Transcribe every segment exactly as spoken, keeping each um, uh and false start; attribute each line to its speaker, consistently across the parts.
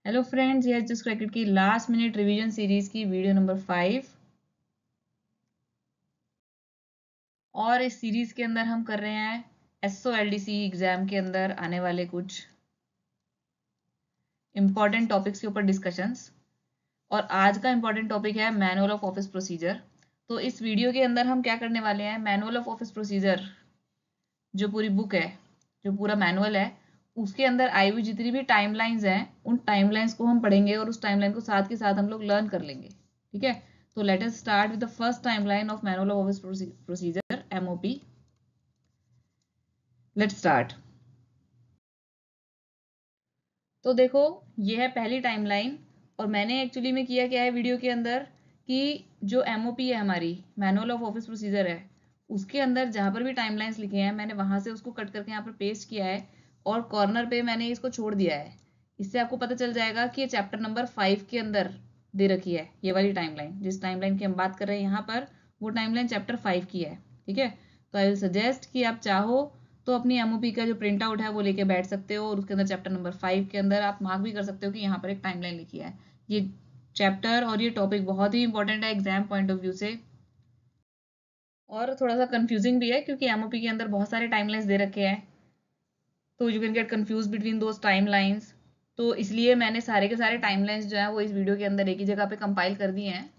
Speaker 1: Hello friends, ये just crack it की last minute revision series की वीडियो नंबर फाइव। और इस सीरीज के अंदर हम कर रहे हैं S O L D C exam के अंदर आने वाले कुछ इंपॉर्टेंट टॉपिक्स के ऊपर डिस्कशंस। और आज का इंपॉर्टेंट टॉपिक है मैनुअल ऑफ ऑफिस प्रोसीजर। तो इस वीडियो के अंदर हम क्या करने वाले हैं, मैनुअल ऑफ ऑफिस प्रोसीजर जो पूरी बुक है, जो पूरा मैनुअल है, उसके अंदर आई हुई जितनी भी टाइमलाइंस हैं उन टाइमलाइंस को हम पढ़ेंगे और उस टाइमलाइन को साथ के साथ हम लोग लर्न कर लेंगे। ठीक है, तो let us start with the first timeline of manual of office procedure M O P. Let's start. तो देखो, ये है पहली टाइमलाइन। और मैंने एक्चुअली में किया क्या है वीडियो के अंदर कि जो एम ओ पी है हमारी, मैनुअल ऑफ ऑफिस प्रोसीजर है, उसके अंदर जहां पर भी टाइमलाइंस लिखे हैं मैंने वहां से उसको कट करके यहाँ पर पेस्ट किया है और कॉर्नर पे मैंने इसको छोड़ दिया है। इससे आपको पता चल जाएगा कि ये चैप्टर नंबर फाइव के अंदर दे रखी है। ये वाली टाइमलाइन, जिस टाइमलाइन की हम बात कर रहे हैं यहाँ पर, वो टाइमलाइन चैप्टर फाइव की है। ठीक है, तो आई विल सजेस्ट कि आप चाहो तो अपनी एमओपी का जो प्रिंट आउट है वो लेके बैठ सकते हो और उसके अंदर चैप्टर नंबर फाइव के अंदर आप मार्क भी कर सकते हो कि यहाँ पर एक टाइमलाइन लिखी है। ये चैप्टर और ये टॉपिक बहुत ही इंपॉर्टेंट है एग्जाम पॉइंट ऑफ व्यू से, और थोड़ा सा कंफ्यूजिंग भी है क्योंकि एमओपी के अंदर बहुत सारे टाइमलाइंस दे रखे हैं, तो you can get confuse between those timelines. तो इसलिए मैंने सारे के सारे टाइमलाइंस जो है वो इस वीडियो के अंदर एक ही जगह पे कंपाइल कर दिए हैं,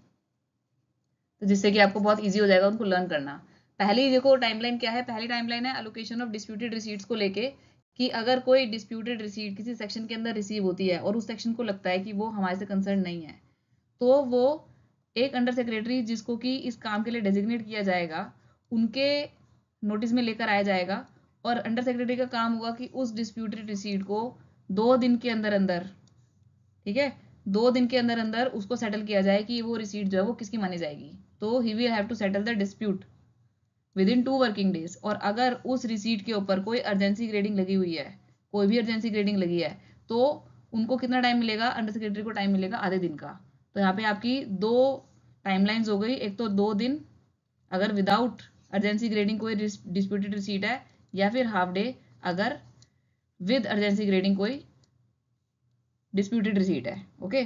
Speaker 1: तो जिससे कि आपको बहुत ईजी हो जाएगा उनको लर्न करना। पहली देखो टाइमलाइन क्या है, पहली टाइमलाइन है एलोकेशन ऑफ डिस्प्यूटेड रिसीट्स को लेके, कि अगर कोई डिस्प्यूटेड रिसीट किसी सेक्शन के अंदर रिसीव होती है और उस सेक्शन को लगता है कि वो हमारे से कंसर्न नहीं है, तो वो एक अंडर सेक्रेटरी जिसको कि इस काम के लिए डेजिग्नेट किया जाएगा उनके नोटिस में लेकर आया जाएगा। और अंडर सेक्रेटरी का काम होगा कि उस डिस्प्यूटेड रिसीट को दो दिन के अंदर अंदर, ठीक है, दो दिन के अंदर अंदर उसको सेटल किया जाए कि वो रिसीट जो है वो किसकी मानी जाएगी। तो he will have to settle the dispute within two working days. और अगर उस रिसीट के ऊपर कोई अर्जेंसी ग्रेडिंग लगी हुई है, कोई भी अर्जेंसी ग्रेडिंग लगी है, तो उनको कितना टाइम मिलेगा, अंडर सेक्रेटरी को टाइम मिलेगा आधे दिन का। तो यहाँ पे आपकी दो टाइमलाइंस हो गई, एक तो दो दिन अगर विदाउट अर्जेंसी ग्रेडिंग कोई डिस्प्यूटेड रिसीट है, या फिर हाफ डे अगर विद अर्जेंसी ग्रेडिंग कोई डिस्प्यूटेड रिसीट है। ओके,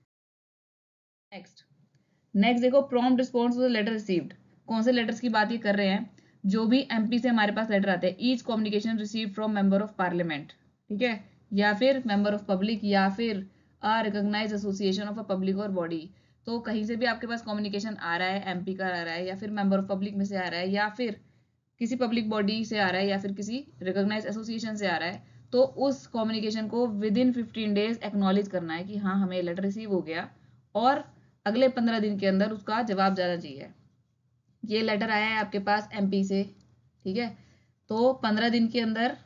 Speaker 1: नेक्स्ट नेक्स्ट देखो, prompt response to the letter received. कौन से लेटर्स की बात ये कर रहे हैं, जो भी एमपी से हमारे पास लेटर आते हैं, each communication receive from member of parliament, ठीक है, या फिर मेंबर ऑफ पब्लिक, या फिर a recognised association of a public और बॉडी। तो कहीं से भी आपके पास कम्युनिकेशन आ रहा है, एमपी का आ रहा है, या फिर मेंबर ऑफ पब्लिक में से आ रहा है, या फिर किसी पब्लिक बॉडी से आ रहा है, या फिर किसी रिकॉग्नाइज एसोसिएशन से आ रहा है, तो उस कम्युनिकेशन को within fifteen days acknowledge करना है कि हाँ हमें लेटर रिसीव हो गया, और अगले पंद्रह दिन के अंदर उसका जवाब जाना चाहिए। ये लेटर आया है आपके पास एमपी से, ठीक है, तो पंद्रह दिन के अंदर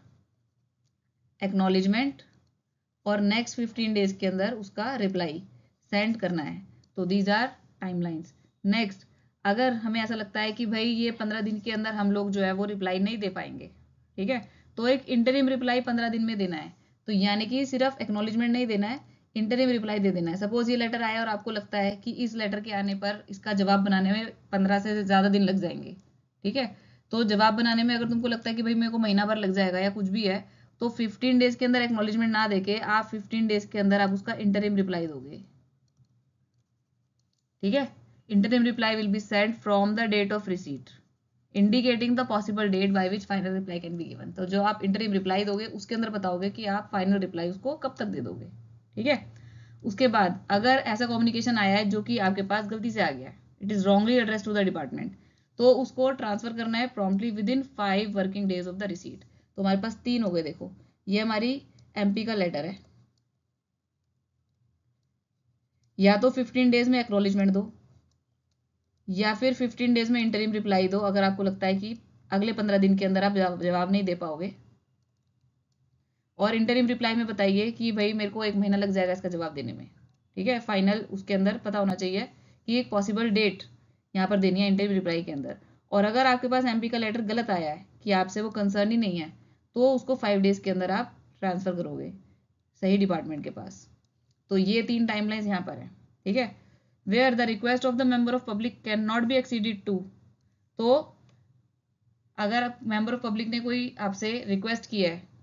Speaker 1: एक्नॉलेजमेंट और नेक्स्ट फिफ्टीन डेज के अंदर उसका रिप्लाई सेंड करना है। तो दीज आर टाइमलाइंस। नेक्स्ट, अगर हमें ऐसा लगता है कि भाई ये पंद्रह दिन के अंदर हम लोग जो है वो रिप्लाई नहीं दे पाएंगे, ठीक है, तो एक इंटरिम रिप्लाई पंद्रह दिन में देना है। तो यानी कि सिर्फ एक्नॉलेजमेंट नहीं देना है, इंटरिम रिप्लाई दे देना है। सपोज ये लेटर आया और आपको लगता है कि इस लेटर के आने पर इसका जवाब बनाने में पंद्रह से ज़्यादा दिन लग जाएंगे, ठीक है, तो जवाब बनाने में अगर तुमको लगता है कि भाई मेरे को महीना भर लग जाएगा या कुछ भी है, तो फिफ्टीन डेज के अंदर एक्नॉलेजमेंट ना देके आप फिफ्टीन डेज के अंदर आप उसका इंटरिम रिप्लाई दोगे। ठीक है, interim reply will be sent from the date of receipt indicating the possible date by which final reply can be given. तो जो आप इंटरिम रिप्लाई दोगे उसके अंदर बताओगे कि आप फाइनल रिप्लाई उसको कब तक दे दोगे। ठीक है, उसके बाद अगर ऐसा कम्युनिकेशन आया है जो कि आपके पास गलती से आ गया, it is wrongly address to the department, तो उसको ट्रांसफर करना है promptly within five working days of the receipt. तो हमारे पास तीन हो गए। देखो, ये हमारी एमपी का लेटर है, या तो फिफ्टीन डेज में एक्नॉलेजमेंट दो, या फिर फिफ्टीन डेज में इंटरिम रिप्लाई दो अगर आपको लगता है कि अगले पंद्रह दिन के अंदर आप जवाब नहीं दे पाओगे। और इंटरिम रिप्लाई में बताइए कि भाई मेरे को एक महीना लग जाएगा इसका जवाब देने में। ठीक है, फाइनल उसके अंदर पता होना चाहिए कि एक पॉसिबल डेट यहाँ पर देनी है इंटरिम रिप्लाई के अंदर। और अगर आपके पास एमपी का लेटर गलत आया है कि आपसे वो कंसर्न ही नहीं है, तो उसको फाइव डेज के अंदर आप ट्रांसफर करोगे सही डिपार्टमेंट के पास। तो ये तीन टाइमलाइंस यहाँ पर है। ठीक है, where the request of the member of public can not be exceeded to. तो अगर मेंबर ऑफ पब्लिक ने कोई आपसे रिक्वेस्ट की है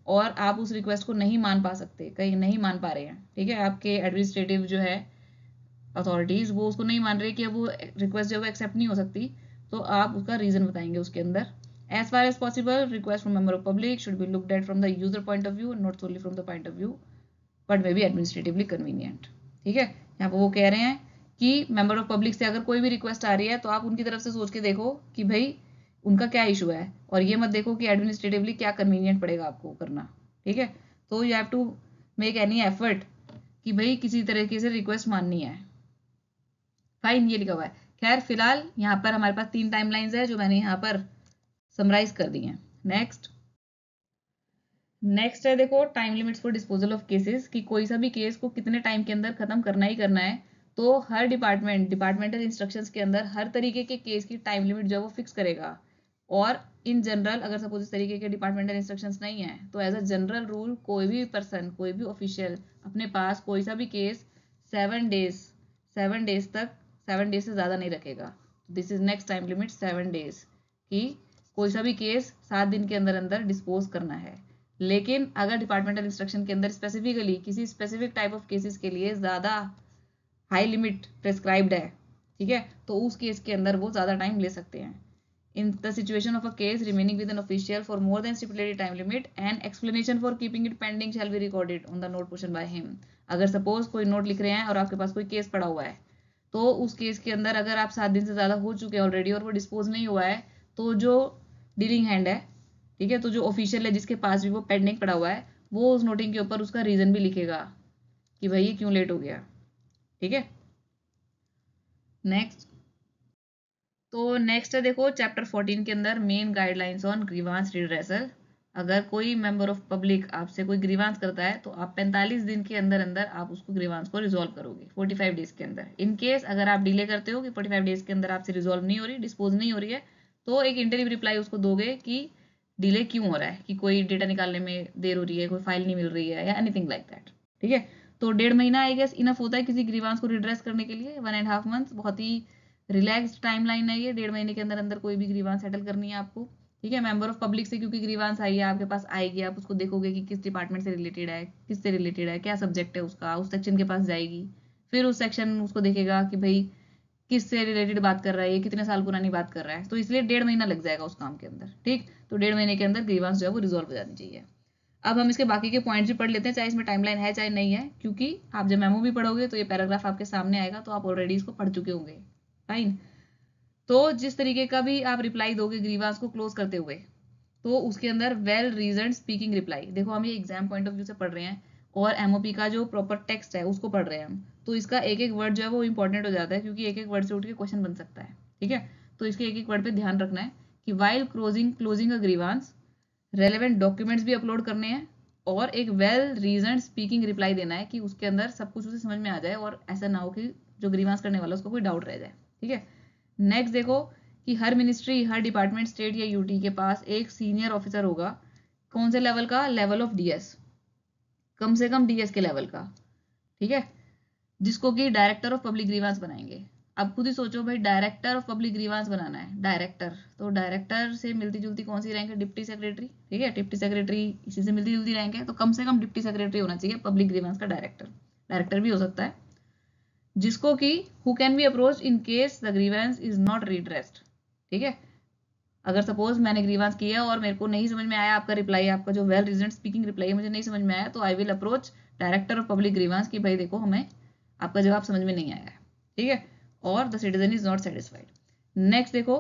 Speaker 1: और आप उस रिक्वेस्ट को नहीं मान पा सकते, कहीं नहीं मान पा रहे हैं, ठीक है, आपके एडमिनिस्ट्रेटिव जो है अथॉरिटीज वो उसको नहीं मान रही कि अब वो रिक्वेस्ट जो है एक्सेप्ट नहीं हो सकती, तो आप उसका रीजन बताएंगे उसके अंदर। As far as possible request from member of public should be looked at from the user point of view, not solely from the point of view but may be administratively convenient. ठीक है, यहाँ पर वो कह रहे हैं कि member of public से अगर कोई भी रिक्वेस्ट आ रही है तो आप उनकी तरफ से सोच के देखो कि भाई उनका क्या इशू है, और ये मत देखो कि एडमिनिस्ट्रेटिवली क्या कन्वीनियंट पड़ेगा आपको करना। ठीक है, तो you have to make any effort कि भाई किसी तरीके से रिक्वेस्ट माननी है। फाइन, ये लिखा हुआ है। खैर फिलहाल यहाँ पर हमारे पास तीन टाइमलाइंस है जो मैंने यहाँ पर समराइज कर दी हैं। नेक्स्ट नेक्स्ट है देखो time limits for disposal of cases, कि कोई सा भी केस को कितने टाइम के अंदर खत्म करना ही करना है। तो हर डिपार्टमेंट डिपार्टमेंटल इंस्ट्रक्शंस के अंदर हर तरीके के केस की टाइम लिमिट जो है वो फिक्स करेगा। और इन जनरल अगर सपोज इस तरीके के डिपार्टमेंटल इंस्ट्रक्शंस नहीं है तो एज अ जनरल रूल कोई भी पर्सन कोई भी ऑफिशियल अपने पास कोई सा भी case seven days seven days तक सेवन डेज से ज़्यादा नहीं रखेगा। This is next time limit seven days, कि कोई सा भी केस सात दिन के अंदर अंदर डिस्पोज करना है। लेकिन अगर डिपार्टमेंटल इंस्ट्रक्शन के अंदर स्पेसिफिकली किसी स्पेसिफिक टाइप ऑफ केसेस के लिए ज़्यादा हाई लिमिट प्रेस्क्राइब्ड है, ठीक है, तो उस केस के अंदर वो ज़्यादा टाइम ले सकते हैं। In the situation of a case remaining with an official for more than stipulated time limit, an explanation for keeping it pending shall be recorded on the note portion by him. अगर suppose कोई note लिख रहे हैं और आपके पास कोई case पड़ा हुआ है, तो उस केस के अंदर अगर आप सात दिन से ज़्यादा हो चुके हैं ऑलरेडी और वो डिस्पोज नहीं हुआ है, तो जो डीलिंग हैंड है, ठीक है, तो जो ऑफिशियल है जिसके पास भी वो पेंडिंग पड़ा हुआ है, वो उस नोटिंग के ऊपर उसका रीज़न भी लिखेगा कि भाई ये क्यों लेट हो गया। ठीक है, नेक्स्ट तो नेक्स्ट है देखो चैप्टर फोर्टीन के अंदर main guidelines on grievance redressal. अगर कोई मेंबर ऑफ पब्लिक आपसे कोई ग्रीवांस करता है तो आप पैंतालीस दिन के अंदर अंदर आप उसको ग्रीवांस को रिजॉल्व करोगे, पैंतालीस डेज के अंदर। इन केस अगर आप डिले करते हो कि पैंतालीस डेज के अंदर आपसे रिजॉल्व नहीं हो रही, डिस्पोज नहीं हो रही है, तो एक इंटरिम रिप्लाई उसको दोगे कि डिले क्यों हो रहा है, कि कोई डेटा निकालने में देर हो रही है, कोई फाइल नहीं मिल रही है या एनीथिंग लाइक दैट। ठीक है, तो डेढ़ महीना आई गेस इनफ होता है किसी ग्रीवांस को रिड्रेस करने के लिए। वन एंड हाफ मंथ बहुत ही रिलैक्स टाइमलाइन है ये, डेढ़ महीने के अंदर अंदर कोई भी ग्रीवांस सेटल करनी है आपको। ठीक है, मेंबर ऑफ पब्लिक से क्योंकि ग्रीवांस आई है आपके पास आएगी, आप उसको देखोगे कि किस डिपार्टमेंट से रिलेटेड है, किससे रिलेटेड है, क्या सब्जेक्ट है उसका, उस सेक्शन के पास जाएगी, फिर उस सेक्शन उसको देखेगा कि भाई किससे रिलेटेड बात कर रहा है, ये कितने साल पुरानी बात कर रहा है, तो इसलिए डेढ़ महीना लग जाएगा उस काम के अंदर। ठीक, तो डेढ़ महीने के अंदर ग्रीवांस जो है वो रिजॉल्व हो जानी चाहिए। अब हम इसके बाकी के पॉइंट्स भी पढ़ लेते हैं, चाहे इसमें टाइमलाइन है चाहे नहीं है, क्योंकि आप जब मेमो भी पढ़ोगे तो ये पैराग्राफ आपके सामने आएगा, तो आप ऑलरेडी इसको पढ़ चुके होंगे। फाइन, तो जिस तरीके का भी आप रिप्लाई दोगे ग्रीवांस को क्लोज करते हुए, तो उसके अंदर वेल रीजन स्पीकिंग रिप्लाई, देखो हम ये एग्जाम पॉइंट ऑफ व्यू से पढ़ रहे हैं और एमओपी का जो प्रॉपर टेक्स्ट है उसको पढ़ रहे हैं हम, तो इसका एक एक वर्ड जो है वो इंपॉर्टेंट हो जाता है, क्योंकि एक एक वर्ड से उठ के क्वेश्चन बन सकता है। ठीक है, तो इसके एक एक वर्ड पे ध्यान रखना है कि while closing closing a grievance relevant documents भी अपलोड करने हैं और एक वेल रीजन स्पीकिंग रिप्लाई देना है कि उसके अंदर सब कुछ उसे समझ में आ जाए और ऐसा ना हो कि जो ग्रीवांस करने वाला उसको कोई डाउट रह जाए। ठीक है, नेक्स्ट देखो कि हर मिनिस्ट्री हर डिपार्टमेंट स्टेट या यूटी के पास एक सीनियर ऑफिसर होगा। कौन से लेवल का? लेवल ऑफ डीएस, कम से कम डीएस के लेवल का। ठीक है, जिसको कि डायरेक्टर ऑफ पब्लिक ग्रीवांस बनाएंगे। अब खुद ही सोचो भाई, डायरेक्टर ऑफ पब्लिक ग्रीवांस बनाना है, डायरेक्टर, तो डायरेक्टर से मिलती जुलती कौन सी रैंक है? Deputy secretary. ठीक है, डिप्टी सेक्रेटरी इसी से मिलती जुलती रैंक है, तो कम से कम डिप्टी सेक्रेटरी होना चाहिए पब्लिक ग्रीवांस का डायरेक्टर। डायरेक्टर भी हो सकता है, जिसको कि who can be approach in case the grievance is not redressed. ठीक है, अगर सपोज मैंने ग्रीवेंस किया और मेरे को नहीं समझ में आया आपका रिप्लाई, आपका जो वेल रीजन स्पीकिंग रिप्लाई है मुझे नहीं समझ में आया, तो I will approach director of public grievance कि भाई देखो हमें आपका जवाब समझ में नहीं आया है। ठीक है, और the citizen is not satisfied. Next देखो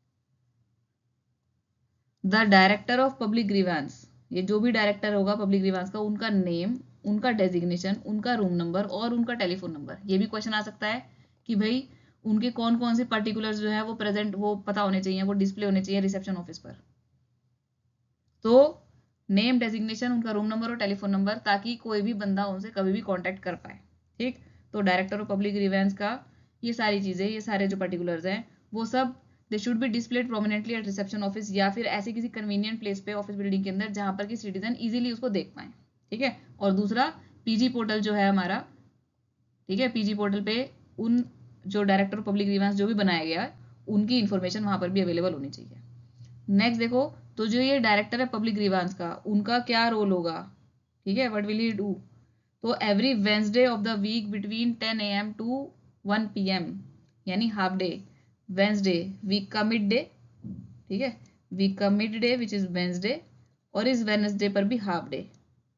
Speaker 1: the director of public grievance, ये जो भी डायरेक्टर होगा पब्लिक ग्रीवेंस का, उनका नेम, उनका डेजिग्नेशन, उनका रूम नंबर और उनका टेलीफोन नंबर। ये भी क्वेश्चन आ सकता है कि भाई उनके कौन कौन से पर्टिकुलर्स जो है वो प्रेजेंट वो पता होने चाहिए, वो डिस्प्ले होने चाहिए रिसेप्शन ऑफिस पर। तो नेम, डेजिग्नेशन, उनका रूम नंबर और टेलीफोन नंबर, ताकि कोई भी बंदा उनसे कभी भी कॉन्टैक्ट कर पाए। ठीक, तो डायरेक्टर ऑफ पब्लिक ग्रीवेंस का ये सारी चीज़ें, ये सारे जो पर्टिकुलर्स हैं वो सब they should be displayed prominently at reception office, या फिर ऐसे किसी कन्वीनियंट प्लेस पे ऑफिस बिल्डिंग के अंदर जहां पर कि सिटीजन इजीली उसको देख पाए। ठीक है, और दूसरा पीजी पोर्टल जो है हमारा, ठीक है, पीजी पोर्टल पे उन जो डायरेक्टर ऑफ पब्लिक ग्रीवेंस जो भी बनाया गया है उनकी इन्फॉर्मेशन वहां पर भी अवेलेबल होनी चाहिए। नेक्स्ट देखो तो जो ये डायरेक्टर है पब्लिक ग्रीवांस का, उनका क्या रोल होगा, ठीक है, व्हाट विल ही डू। तो every Wednesday of the week between ten A M to one P M, यानी हाफ डे, वेंसडे वीक का मिड डे, ठीक है, वीक का mid day which is Wednesday, और इस वेनसडे पर भी हाफ डे,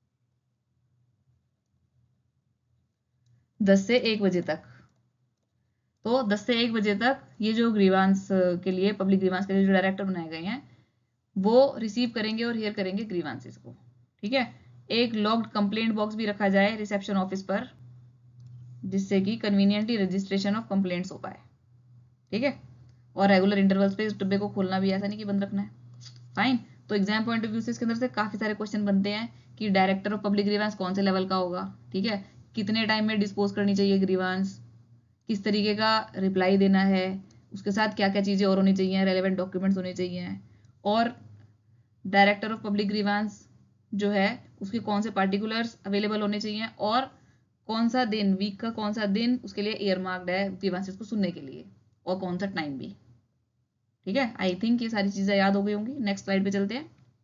Speaker 1: दस से एक बजे तक। तो दस से एक बजे तक ये जो ग्रीवांस के लिए, पब्लिक ग्रीवांस के लिए जो डायरेक्टर बनाए गए हैं, वो रिसीव करेंगे और हियर करेंगे ग्रीवांसेस को, ठीक है। एक लॉक्ड कंप्लेंट बॉक्स भी रखा जाए रिसेप्शन ऑफिस पर, जिससे कि कन्वीनियंटली रजिस्ट्रेशन ऑफ कंप्लेंट्स हो पाए, ठीक है। और रेगुलर इंटरवल्स पे इस डिब्बे को खोलना भी, ऐसा नहीं कि बंद रखना है, फाइन। तो एग्जाम पॉइंट ऑफ व्यू से इसके अंदर से काफी सारे क्वेश्चन बनते हैं कि डायरेक्टर ऑफ पब्लिक ग्रीवांस कौन से लेवल का होगा, ठीक है, कितने टाइम में डिस्पोज करनी चाहिए ग्रीवांस, किस तरीके का रिप्लाई देना है, उसके साथ क्या क्या चीज़ें और होनी चाहिए, रेलेवेंट डॉक्यूमेंट्स होने चाहिए, और डायरेक्टर ऑफ पब्लिक ग्रीवांस जो है उसके कौन से पार्टिकुलर्स अवेलेबल होने चाहिए, और कौन सा दिन, वीक का कौन सा दिन उसके लिए एयरमार्क्ड है ग्रीवांसेस को सुनने के लिए, और कौन सा टाइम भी, ठीक है। आई थिंक ये सारी चीज़ें याद हो गई होंगी। नेक्स्ट स्लाइड पे चलते हैं।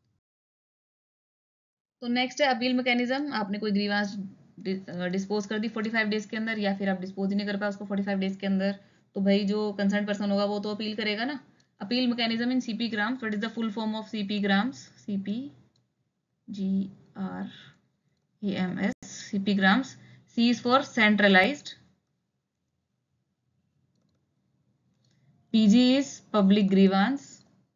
Speaker 1: तो नेक्स्ट है अपील मैकेनिज्म। आपने कोई ग्रीवांस डिस्पोज कर दी फोर्टी फाइव डेज के अंदर, या फिर आप डिस्पोज ही नहीं कर पाए उसको फोर्टी फाइव डेज के अंदर, तो भाई जो कंसर्न पर्सन होगा वो तो अपील करेगा ना। Appeal mechanism in CP grams, what is the full form of CP grams, CP G R A M S, CP grams. C is for centralised, PG is public grievance,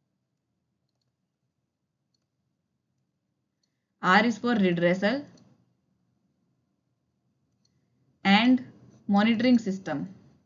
Speaker 1: R is for redressal, and monitoring system,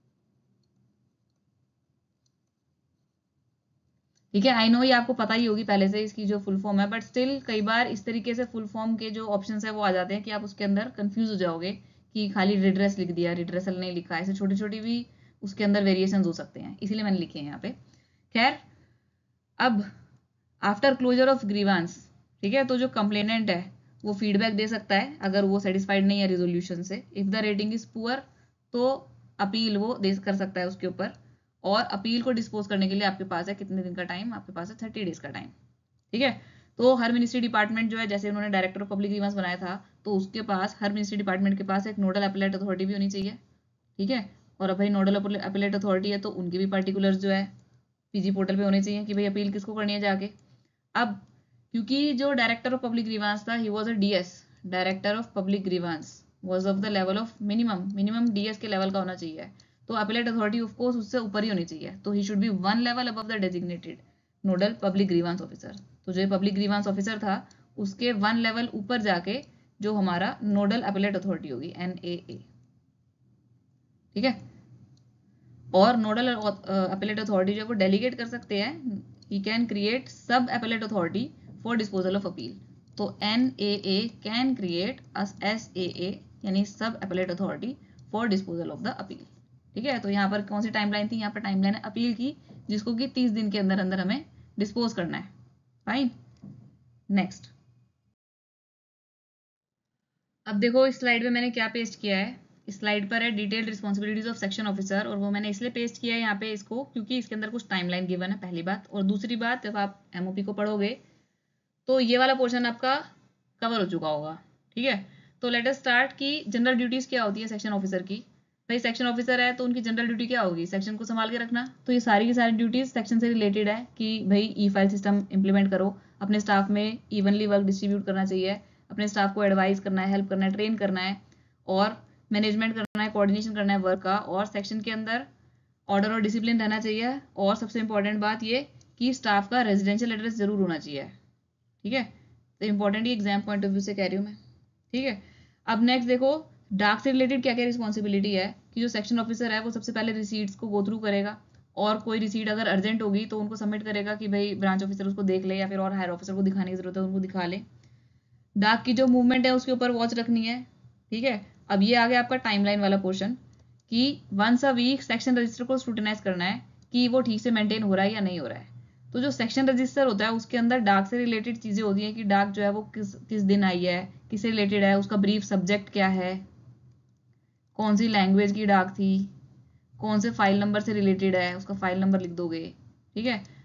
Speaker 1: ठीक है। I know ये आपको पता ही होगी पहले से इसकी जो फुल फॉर्म है, बट स्टिल कई बार इस तरीके से फुल फॉर्म के जो ऑप्शंस है वो आ जाते हैं कि आप उसके अंदर कंफ्यूज हो जाओगे कि खाली रिड्रेस लिख दिया, रिड्रेसल नहीं लिखा, ऐसे छोटी छोटी भी उसके अंदर वेरिएशन हो सकते हैं, इसीलिए मैंने लिखे हैं यहाँ पे। खैर, अब आफ्टर क्लोजर ऑफ ग्रीवांस, ठीक है, तो जो कंप्लेनेंट है वो फीडबैक दे सकता है अगर वो सेटिस्फाइड नहीं है रिजोल्यूशन से। If the rating is poor, तो अपील वो दे कर सकता है उसके ऊपर, और अपील को डिस्पोज करने के लिए आपके पास है कितने दिन का टाइम, आपके पास है थर्टी डेज का टाइम, ठीक है। तो हर मिनिस्ट्री डिपार्टमेंट जो है, जैसे उन्होंने डायरेक्टर ऑफ पब्लिक ग्रीवांस बनाया था, तो उसके पास, हर मिनिस्ट्री डिपार्टमेंट के पास एक नोडल अपीलेट अथॉरिटी भी होनी चाहिए, ठीक है। और अब भाई नोडल अपीलेट अथॉरिटी है तो उनके भी पार्टिकुलर्स जो है पीजी पोर्टल पे होने चाहिए कि भाई अपील किसको करनी है जाके। अब क्योंकि जो डायरेक्टर ऑफ पब्लिक ग्रीवांस था, he was a DS, director of public grievance was of the level of minimum, minimum DS के लेवल का होना चाहिए, तो अपीलेट अथॉरिटी ऑफ कोर्स उससे ऊपर ही होनी चाहिए, तो he should be one level above the designated nodal public grievance officer. तो जो पब्लिक ग्रीवांस ऑफिसर था उसके वन लेवल ऊपर जाके जो हमारा नोडल अपीलेट अथॉरिटी होगी, एन ए ए, ठीक है। और नोडल अपीलेट अथॉरिटी जो वो डेलीगेट कर सकते हैं, he can create sub appellate authority for disposal of appeal. तो N A A can create S A A, यानी sub appellate authority for disposal of the appeal, ठीक है। तो यहाँ पर कौन सी टाइमलाइन थी, यहाँ पर टाइमलाइन है अपील की, जिसको कि तीस दिन के अंदर अंदर हमें डिस्पोज करना है, फाइन। नेक्स्ट, अब देखो इस स्लाइड में मैंने क्या पेस्ट किया है। इस स्लाइड पर है detailed responsibilities of section officer, और वो मैंने इसलिए पेस्ट किया है यहाँ पे इसको क्योंकि इसके अंदर कुछ टाइमलाइन गिवन है, पहली बात। और दूसरी बात, जब आप एमओपी को पढ़ोगे तो ये वाला पोर्शन आपका कवर हो चुका होगा, ठीक है। तो लेट अस स्टार्ट की जनरल ड्यूटीज क्या होती है सेक्शन ऑफिसर की। भाई सेक्शन ऑफिसर है तो उनकी जनरल ड्यूटी क्या होगी, सेक्शन को संभाल के रखना। तो ये सारी की सारी ड्यूटीज सेक्शन से रिलेटेड है कि भाई ई फाइल सिस्टम इंप्लीमेंट करो, अपने स्टाफ में इवनली वर्क डिस्ट्रीब्यूट करना चाहिए, अपने स्टाफ को एडवाइस करना है, हेल्प करना है, ट्रेन करना है, और मैनेजमेंट करना है, कोऑर्डिनेशन करना है वर्क का, और सेक्शन के अंदर ऑर्डर और डिसिप्लिन रहना चाहिए। और सबसे इंपॉर्टेंट बात ये कि स्टाफ का रेजिडेंशियल एड्रेस जरूर होना चाहिए, ठीक है। तो इंपॉर्टेंट ही एग्जाम पॉइंट ऑफ व्यू से कह रही हूँ मैं, ठीक है। अब नेक्स्ट देखो, डाक से रिलेटेड क्या क्या रिस्पॉन्सिबिलिटी है कि जो सेक्शन ऑफिसर है वो सबसे पहले रिसीट्स को गो थ्रू करेगा, और कोई रिसीट अगर अर्जेंट होगी तो उनको सबमिट करेगा कि भाई ब्रांच ऑफिसर उसको देख ले, या फिर और हायर ऑफिसर को दिखाने की जरूरत है उनको दिखा ले। डाक की जो मूवमेंट है उसके ऊपर वॉच रखनी है, ठीक है। अब ये आ गया आपका टाइमलाइन वाला पोर्शन कि once a week section register को स्क्रूटिनाइज करना है कि वो ठीक से मेंटेन हो रहा है या नहीं हो रहा है। तो जो सेक्शन रजिस्टर होता है उसके अंदर डाक से रिलेटेड चीजें होती हैं कि डाक जो है वो किस किस दिन आई है, किससे रिलेटेड है, उसका ब्रीफ सब्जेक्ट क्या है, कौन सी लैंग्वेज की डाक थी, कौन से फाइल नंबर से रिलेटेड है, उसका फाइल नंबर लिख दोगे, ठीक है।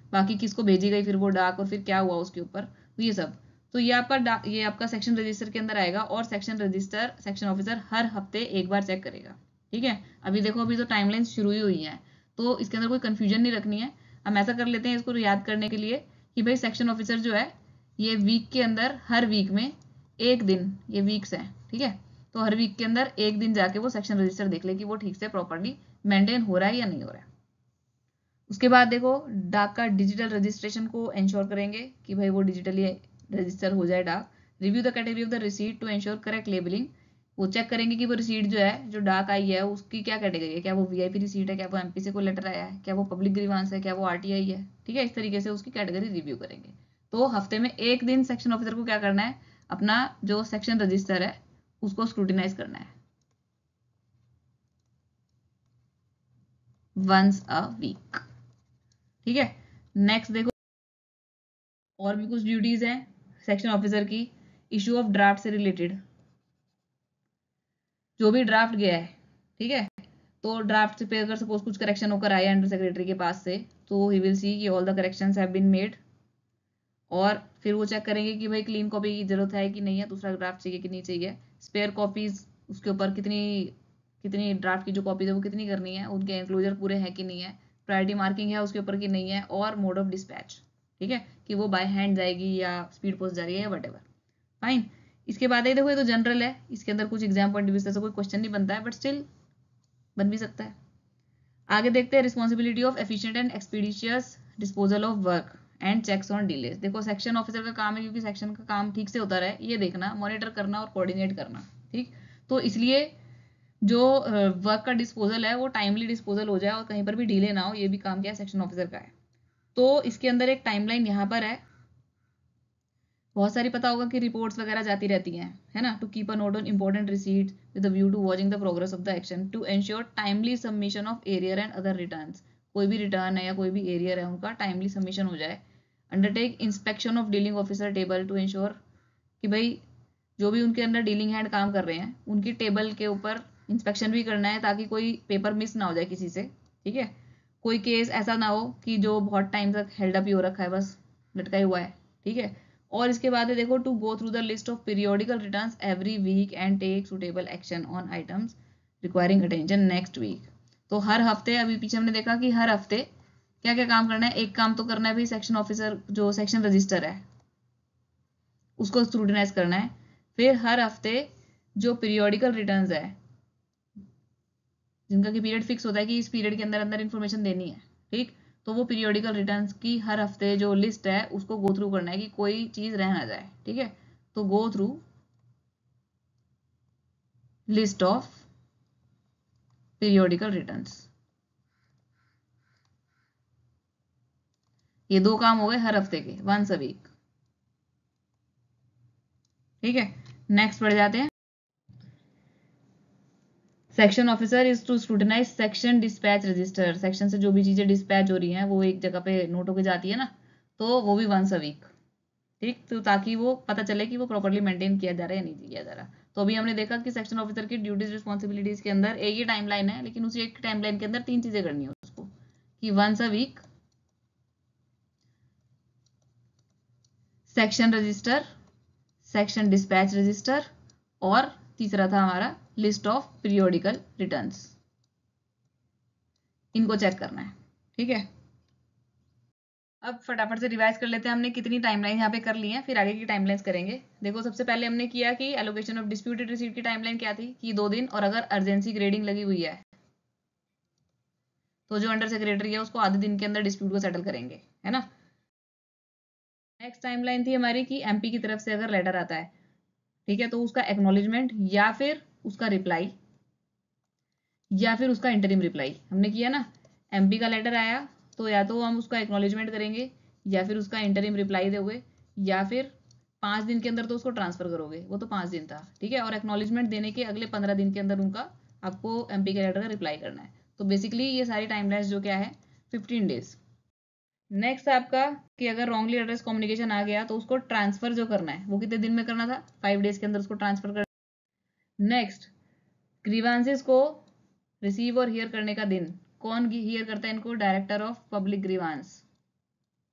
Speaker 1: बाकी किसको भेजी गई फिर वो डाक, और फिर क्या हुआ उसके ऊपर, तो ये सब। तो ये आपका डाक, ये आपका सेक्शन रजिस्टर के अंदर आएगा, और सेक्शन रजिस्टर सेक्शन ऑफिसर हर हफ्ते एक बार चेक करेगा। ठीक है, अभी देखो अभी तो टाइमलाइन शुरू ही हुई है, तो इसके अंदर कोई कंफ्यूजन नहीं रखनी है। हम ऐसा कर लेते हैं इसको याद करने के लिए कि भाई सेक्शन ऑफिसर जो है ये वीक के अंदर, हर वीक में एक दिन, ये वीक्स है, ठीक है, तो हर वीक के अंदर एक दिन जाके वो सेक्शन रजिस्टर देख ले कि वो ठीक से प्रॉपरली मेंटेन हो रहा है या नहीं हो रहा है। उसके बाद देखो डाक का डिजिटल रजिस्ट्रेशन को इंश्योर करेंगे कि भाई वो डिजिटली रजिस्टर हो जाए डाक। Review the category of the receipt to ensure correct labelling, वो चेक करेंगे कि वो रिसीट जो है, जो डाक आई है, उसकी क्या कैटेगरी है, क्या वो वीआईपी रिसीट है, क्या वो एमपी से कोई लेटर आया है, क्या वो पब्लिक ग्रीवांस है, क्या वो आरटीआई है। ठीक है, इस तरीके से उसकी कैटेगरी रिव्यू करेंगे। तो हफ्ते में एक दिन सेक्शन ऑफिसर को क्या करना है, अपना जो सेक्शन रजिस्टर है उसको स्क्रूटिनाइज करना है वंस अ वीक। ठीक है, नेक्स्ट देखो और भी कुछ ड्यूटीज हैं सेक्शन ऑफिसर की। इशू ऑफ ड्राफ्ट से रिलेटेड, जो भी ड्राफ्ट गया है, ठीक है, तो ड्राफ्ट पे अगर सपोज कुछ करेक्शन होकर आया अंडर सेक्रेटरी के पास से, तो ही विल सी कि all the corrections have been made, और फिर वो चेक करेंगे कि भाई क्लीन कॉपी की जरूरत है कि नहीं है, दूसरा ड्राफ्ट चाहिए कि नहीं चाहिए, स्पेयर कॉपीज उसके ऊपर कितनी कितनी ड्राफ्ट की जो कॉपीज है वो कितनी करनी है, उनके एंक्लोजर पूरे हैं कि नहीं है, प्रायोरिटी मार्किंग है उसके ऊपर कि नहीं है, और मोड ऑफ डिस्पैच, ठीक है, कि वो बाय हैंड जाएगी या स्पीड पोस्ट जा रही है या वट एवर। फाइन। इसके बाद ये देखो ये तो जनरल है, इसके अंदर कुछ एग्जाम पॉइंट ऑफ व्यू से कोई क्वेश्चन नहीं बनता है, बट स्टिल बन भी सकता है। आगे देखते हैं responsibility of efficient and expeditious disposal of work and checks on delays. देखो सेक्शन ऑफिसर का काम है, क्योंकि सेक्शन का काम ठीक से होता रहे ये देखना, मॉनिटर करना और कोऑर्डिनेट करना। ठीक, तो इसलिए जो वर्क का डिस्पोजल है वो टाइमली डिस्पोजल हो जाए और कहीं पर भी डिले ना हो, ये भी काम क्या है सेक्शन ऑफिसर का है। तो इसके अंदर एक टाइमलाइन यहाँ पर है, बहुत सारी पता होगा कि रिपोर्ट्स वगैरह जाती रहती हैं, है ना, to keep a note on important receipt with the view to watching the progress of the action to ensure timely submission of arrear and other returns. कोई भी रिटर्न है या कोई भी एरियर है उनका टाइमली सबमिशन हो जाए। Undertake inspection of dealing officer table to ensure कि भाई जो भी उनके अंदर डीलिंग हैंड काम कर रहे हैं उनकी टेबल के ऊपर इंस्पेक्शन भी करना है, ताकि कोई पेपर मिस ना हो जाए किसी से। ठीक है, कोई केस ऐसा ना हो कि जो बहुत टाइम तक हेल्ड अप ही हो रखा है, बस लटका ही हुआ है। ठीक है, और इसके बाद है देखो to go through the list of periodical returns every week and take suitable action on items requiring attention next week. तो हर हफ्ते, अभी पीछे हमने देखा कि हर हफ्ते क्या क्या काम करना है। एक काम तो करना है भाई सेक्शन ऑफिसर जो सेक्शन रजिस्टर है उसको स्क्रूटिनाइज करना है। फिर हर हफ्ते जो पीरियोडिकल रिटर्न्स है जिनका कि पीरियड फिक्स होता है कि इस पीरियड के अंदर अंदर इन्फॉर्मेशन देनी है, ठीक, तो वो पीरियोडिकल रिटर्न्स की हर हफ्ते जो लिस्ट है उसको गो थ्रू करना है कि कोई चीज रह ना जाए। ठीक है, तो go through list of periodical returns, ये दो काम हो गए हर हफ्ते के, वंस अ वीक। ठीक है, नेक्स्ट बढ़ जाते हैं। Section officer is to scrutinise section dispatch register. Section से जो भी चीजें डिस्पैच हो रही हैं वो एक जगह पे नोट होके जाती है ना, तो वो भी वंस अ वीक। ठीक, तो ताकि वो पता चले कि वो प्रॉपर्ली मेंटेन किया जा रहा है या नहीं किया जा रहा। तो अभी हमने देखा कि सेक्शन ऑफिसर की ड्यूटीज रिस्पॉन्सिबिलिटीज के अंदर एक ही टाइमलाइन है, लेकिन उसी एक टाइमलाइन के अंदर तीन चीजें करनी है उसको, कि once a week section register, section dispatch register, और तीसरा था हमारा लिस्ट ऑफ पीरियोडिकल रिटर्न्स, इनको चेक करना है। ठीक है, अब फटाफट से रिवाइज कर लेते हैं हमने कितनी टाइमलाइन यहाँ पे कर ली है, फिर आगे की टाइमलाइंस करेंगे। देखो सबसे पहले हमने किया कि एलोकेशन ऑफ डिस्प्यूटेड रिसीट की टाइमलाइन क्या थी कि दो दिन, और अगर अर्जेंसी ग्रेडिंग लगी हुई है तो जो अंडर सेक्रेटरी है उसको आधे दिन के अंदर डिस्प्यूट को सेटल करेंगे, है ना। नेक्स्ट टाइमलाइन थी हमारी कि एमपी की तरफ से अगर लेटर आता है, ठीक है, तो उसका एक्नॉलेजमेंट या फिर उसका रिप्लाई या फिर उसका इंटरिम रिप्लाई। हमने किया ना, एमपी का लेटर आया तो या तो हम उसका एक्नॉलेजमेंट करेंगे या फिर उसका इंटरिम रिप्लाई दोगे, या फिर पाँच दिन के अंदर तो उसको ट्रांसफर करोगे, वो तो पाँच दिन था। ठीक है, और एक्नॉलेजमेंट देने के अगले पंद्रह दिन के अंदर उनका आपको एमपी के लेटर का रिप्लाई करना है। तो बेसिकली ये सारी टाइमलाइंस जो क्या है फिफ्टीन डेज। नेक्स्ट आपका कि अगर रॉन्गली एड्रेस कम्युनिकेशन आ गया तो उसको ट्रांसफर जो करना है वो कितने दिन में करना था, फाइव डेज के अंदर उसको ट्रांसफर करना। नेक्स्ट, ग्रीवांसेस को रिसीव और हियर करने का दिन, कौन हियर करता है इनको, डायरेक्टर ऑफ पब्लिक ग्रीवांस।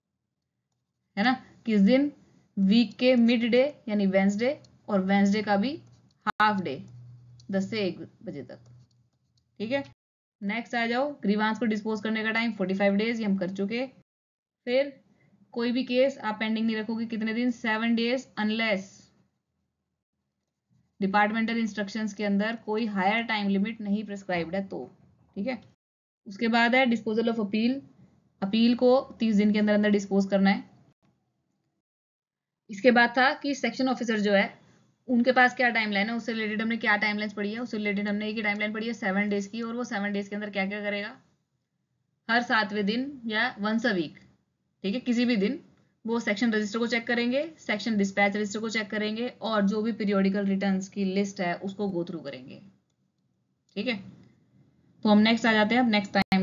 Speaker 1: है ना, किस दिन, वीक के मिड डे यानी वेंसडे, और वेंसडे का भी हाफ डे दस से एक बजे तक। ठीक है, नेक्स्ट आ जाओ, ग्रीवांस को डिस्पोज करने का टाइम फोर्टी फाइव डेज, ये हम कर चुके। फिर कोई भी केस आप पेंडिंग नहीं रखोगे, कितने दिन, seven days, unless departmental instructions के अंदर कोई हायर टाइम लिमिट नहीं प्रिस्क्राइब्ड है तो। ठीक है, उसके बाद है डिस्पोजल ऑफ अपील, अपील को तीस दिन के अंदर अंदर डिस्पोज करना है। इसके बाद था कि सेक्शन ऑफिसर जो है उनके पास क्या टाइमलाइन है, उससे रिलेटेड हमने क्या टाइमलाइन पढ़ी है, उससे रिलेटेड हमने एक ही टाइमलाइन पढ़ी है सेवन डेज की, और वो सेवन डेज के अंदर क्या क्या करेगा, हर सातवें दिन या वंस अ वीक, ठीक है, किसी भी दिन वो सेक्शन रजिस्टर को चेक करेंगे, सेक्शन डिस्पैच रजिस्टर को चेक करेंगे, और जो भी पीरियोडिकल रिटर्न्स की लिस्ट है उसको गो थ्रू करेंगे। ठीक है, तो हम नेक्स्ट आ जाते हैं अब नेक्स्ट टाइम।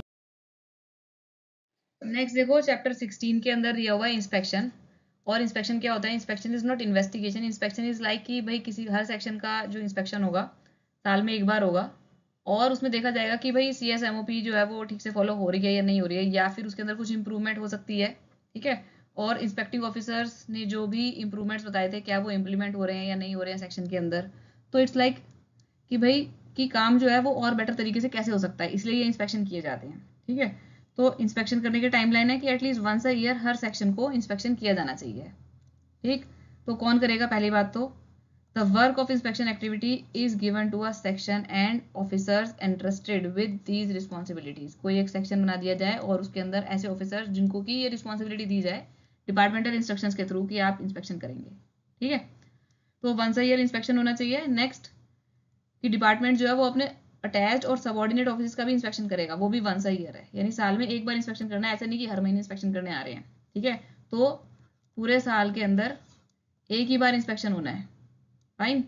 Speaker 1: नेक्स्ट देखो, चैप्टर सिक्सटीन के अंदर दिया हुआ है इंस्पेक्शन। और इंस्पेक्शन क्या होता है, inspection is not investigation, inspection is like कि भाई किसी हर सेक्शन का जो इंस्पेक्शन होगा साल में एक बार होगा, और उसमें देखा जाएगा कि भाई C S M O P जो है वो ठीक से फॉलो हो रही है या नहीं हो रही है, या फिर उसके अंदर कुछ इंप्रूवमेंट हो सकती है। ठीक है, और इंस्पेक्टिंग ऑफिसर्स ने जो भी इंप्रूवमेंट्स बताए थे क्या वो इम्प्लीमेंट हो रहे हैं या नहीं हो रहे हैं सेक्शन के अंदर। तो इट्स लाइक like कि भाई कि काम जो है वो और बेटर तरीके से कैसे हो सकता है, इसलिए ये इंस्पेक्शन किए जाते हैं। ठीक है, तो इंस्पेक्शन करने के टाइमलाइन है कि एटलीस्ट वंस अ ईयर हर सेक्शन को इंस्पेक्शन किया जाना चाहिए। ठीक, तो कौन करेगा, पहली बात तो the work of inspection activity is given to a section and officers entrusted with these responsibilities. कोई एक सेक्शन बना दिया जाए और उसके अंदर ऐसे ऑफिसर्स जिनको कि ये रिस्पॉन्सिबिलिटी दी जाए डिपार्टमेंटल इंस्ट्रक्शंस के थ्रू कि आप इंस्पेक्शन करेंगे। ठीक है, तो वंस अ ईयर इंस्पेक्शन होना चाहिए। नेक्स्ट कि डिपार्टमेंट जो है वो अपने अटैच्ड और सबऑर्डिनेट ऑफिस का भी इंस्पेक्शन करेगा, वो भी वंस अ ईयर है, यानी साल में एक बार इंस्पेक्शन करना है, ऐसा नहीं कि हर महीने इंस्पेक्शन करने आ रहे हैं। ठीक है, तो पूरे साल के अंदर एक ही बार इंस्पेक्शन होना है। फाइन,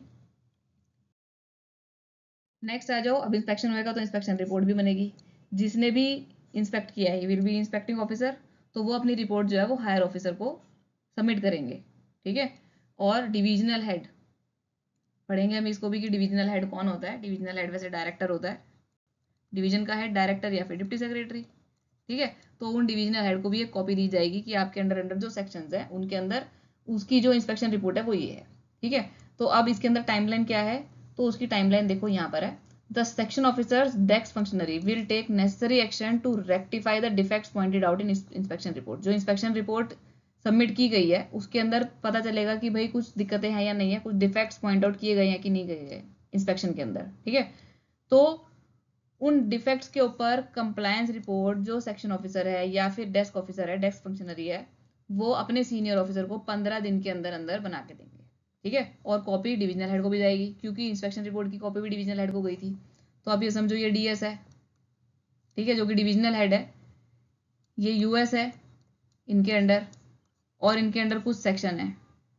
Speaker 1: नेक्स्ट आ जाओ, अब इंस्पेक्शन होएगा तो इंस्पेक्शन रिपोर्ट भी बनेगी। जिसने भी इंस्पेक्ट किया है विल बी इंस्पेक्टिंग ऑफिसर, तो वो अपनी रिपोर्ट जो है वो हायर ऑफिसर को सबमिट करेंगे। ठीक है, और डिविजनल हेड पढ़ेंगे हम इसको भी कि डिविजनल हेड कौन होता है। डिविजनल हेड वैसे डायरेक्टर होता है, डिवीजन का हेड डायरेक्टर या फिर डिप्टी सेक्रेटरी। ठीक है, तो उन डिविजनल हेड को भी एक कॉपी दी जाएगी कि आपके अंडर अंडर जो सेक्शंस हैं उनके अंदर उसकी जो इंस्पेक्शन रिपोर्ट है वो ये है। ठीक है, तो अब इसके अंदर टाइमलाइन क्या है, तो उसकी टाइमलाइन देखो यहाँ पर है, the section officers desk functionary will take necessary action to rectify the defects pointed out in inspection report. जो इंस्पेक्शन रिपोर्ट सबमिट की गई है उसके अंदर पता चलेगा कि भाई कुछ दिक्कतें हैं या नहीं है, कुछ डिफेक्ट्स पॉइंट आउट किए गए हैं कि नहीं गए हैं इंस्पेक्शन के अंदर। ठीक है, तो उन डिफेक्ट्स के ऊपर कंप्लायंस रिपोर्ट जो सेक्शन ऑफिसर है या फिर डेस्क ऑफिसर है, डेस्क फंक्शनरी है, वो अपने सीनियर ऑफिसर को पंद्रह दिन के अंदर अंदर बना के देंगे। ठीक है, और कॉपी डिविजनल हेड को भी जाएगी, क्योंकि इंस्पेक्शन रिपोर्ट की कॉपी भी डिविजनल हेड को गई थी। तो आप ये समझो ये डीएस है, ठीक है, जो कि डिविजनल हेड है, ये यूएस है इनके अंडर, और इनके अंडर कुछ सेक्शन है।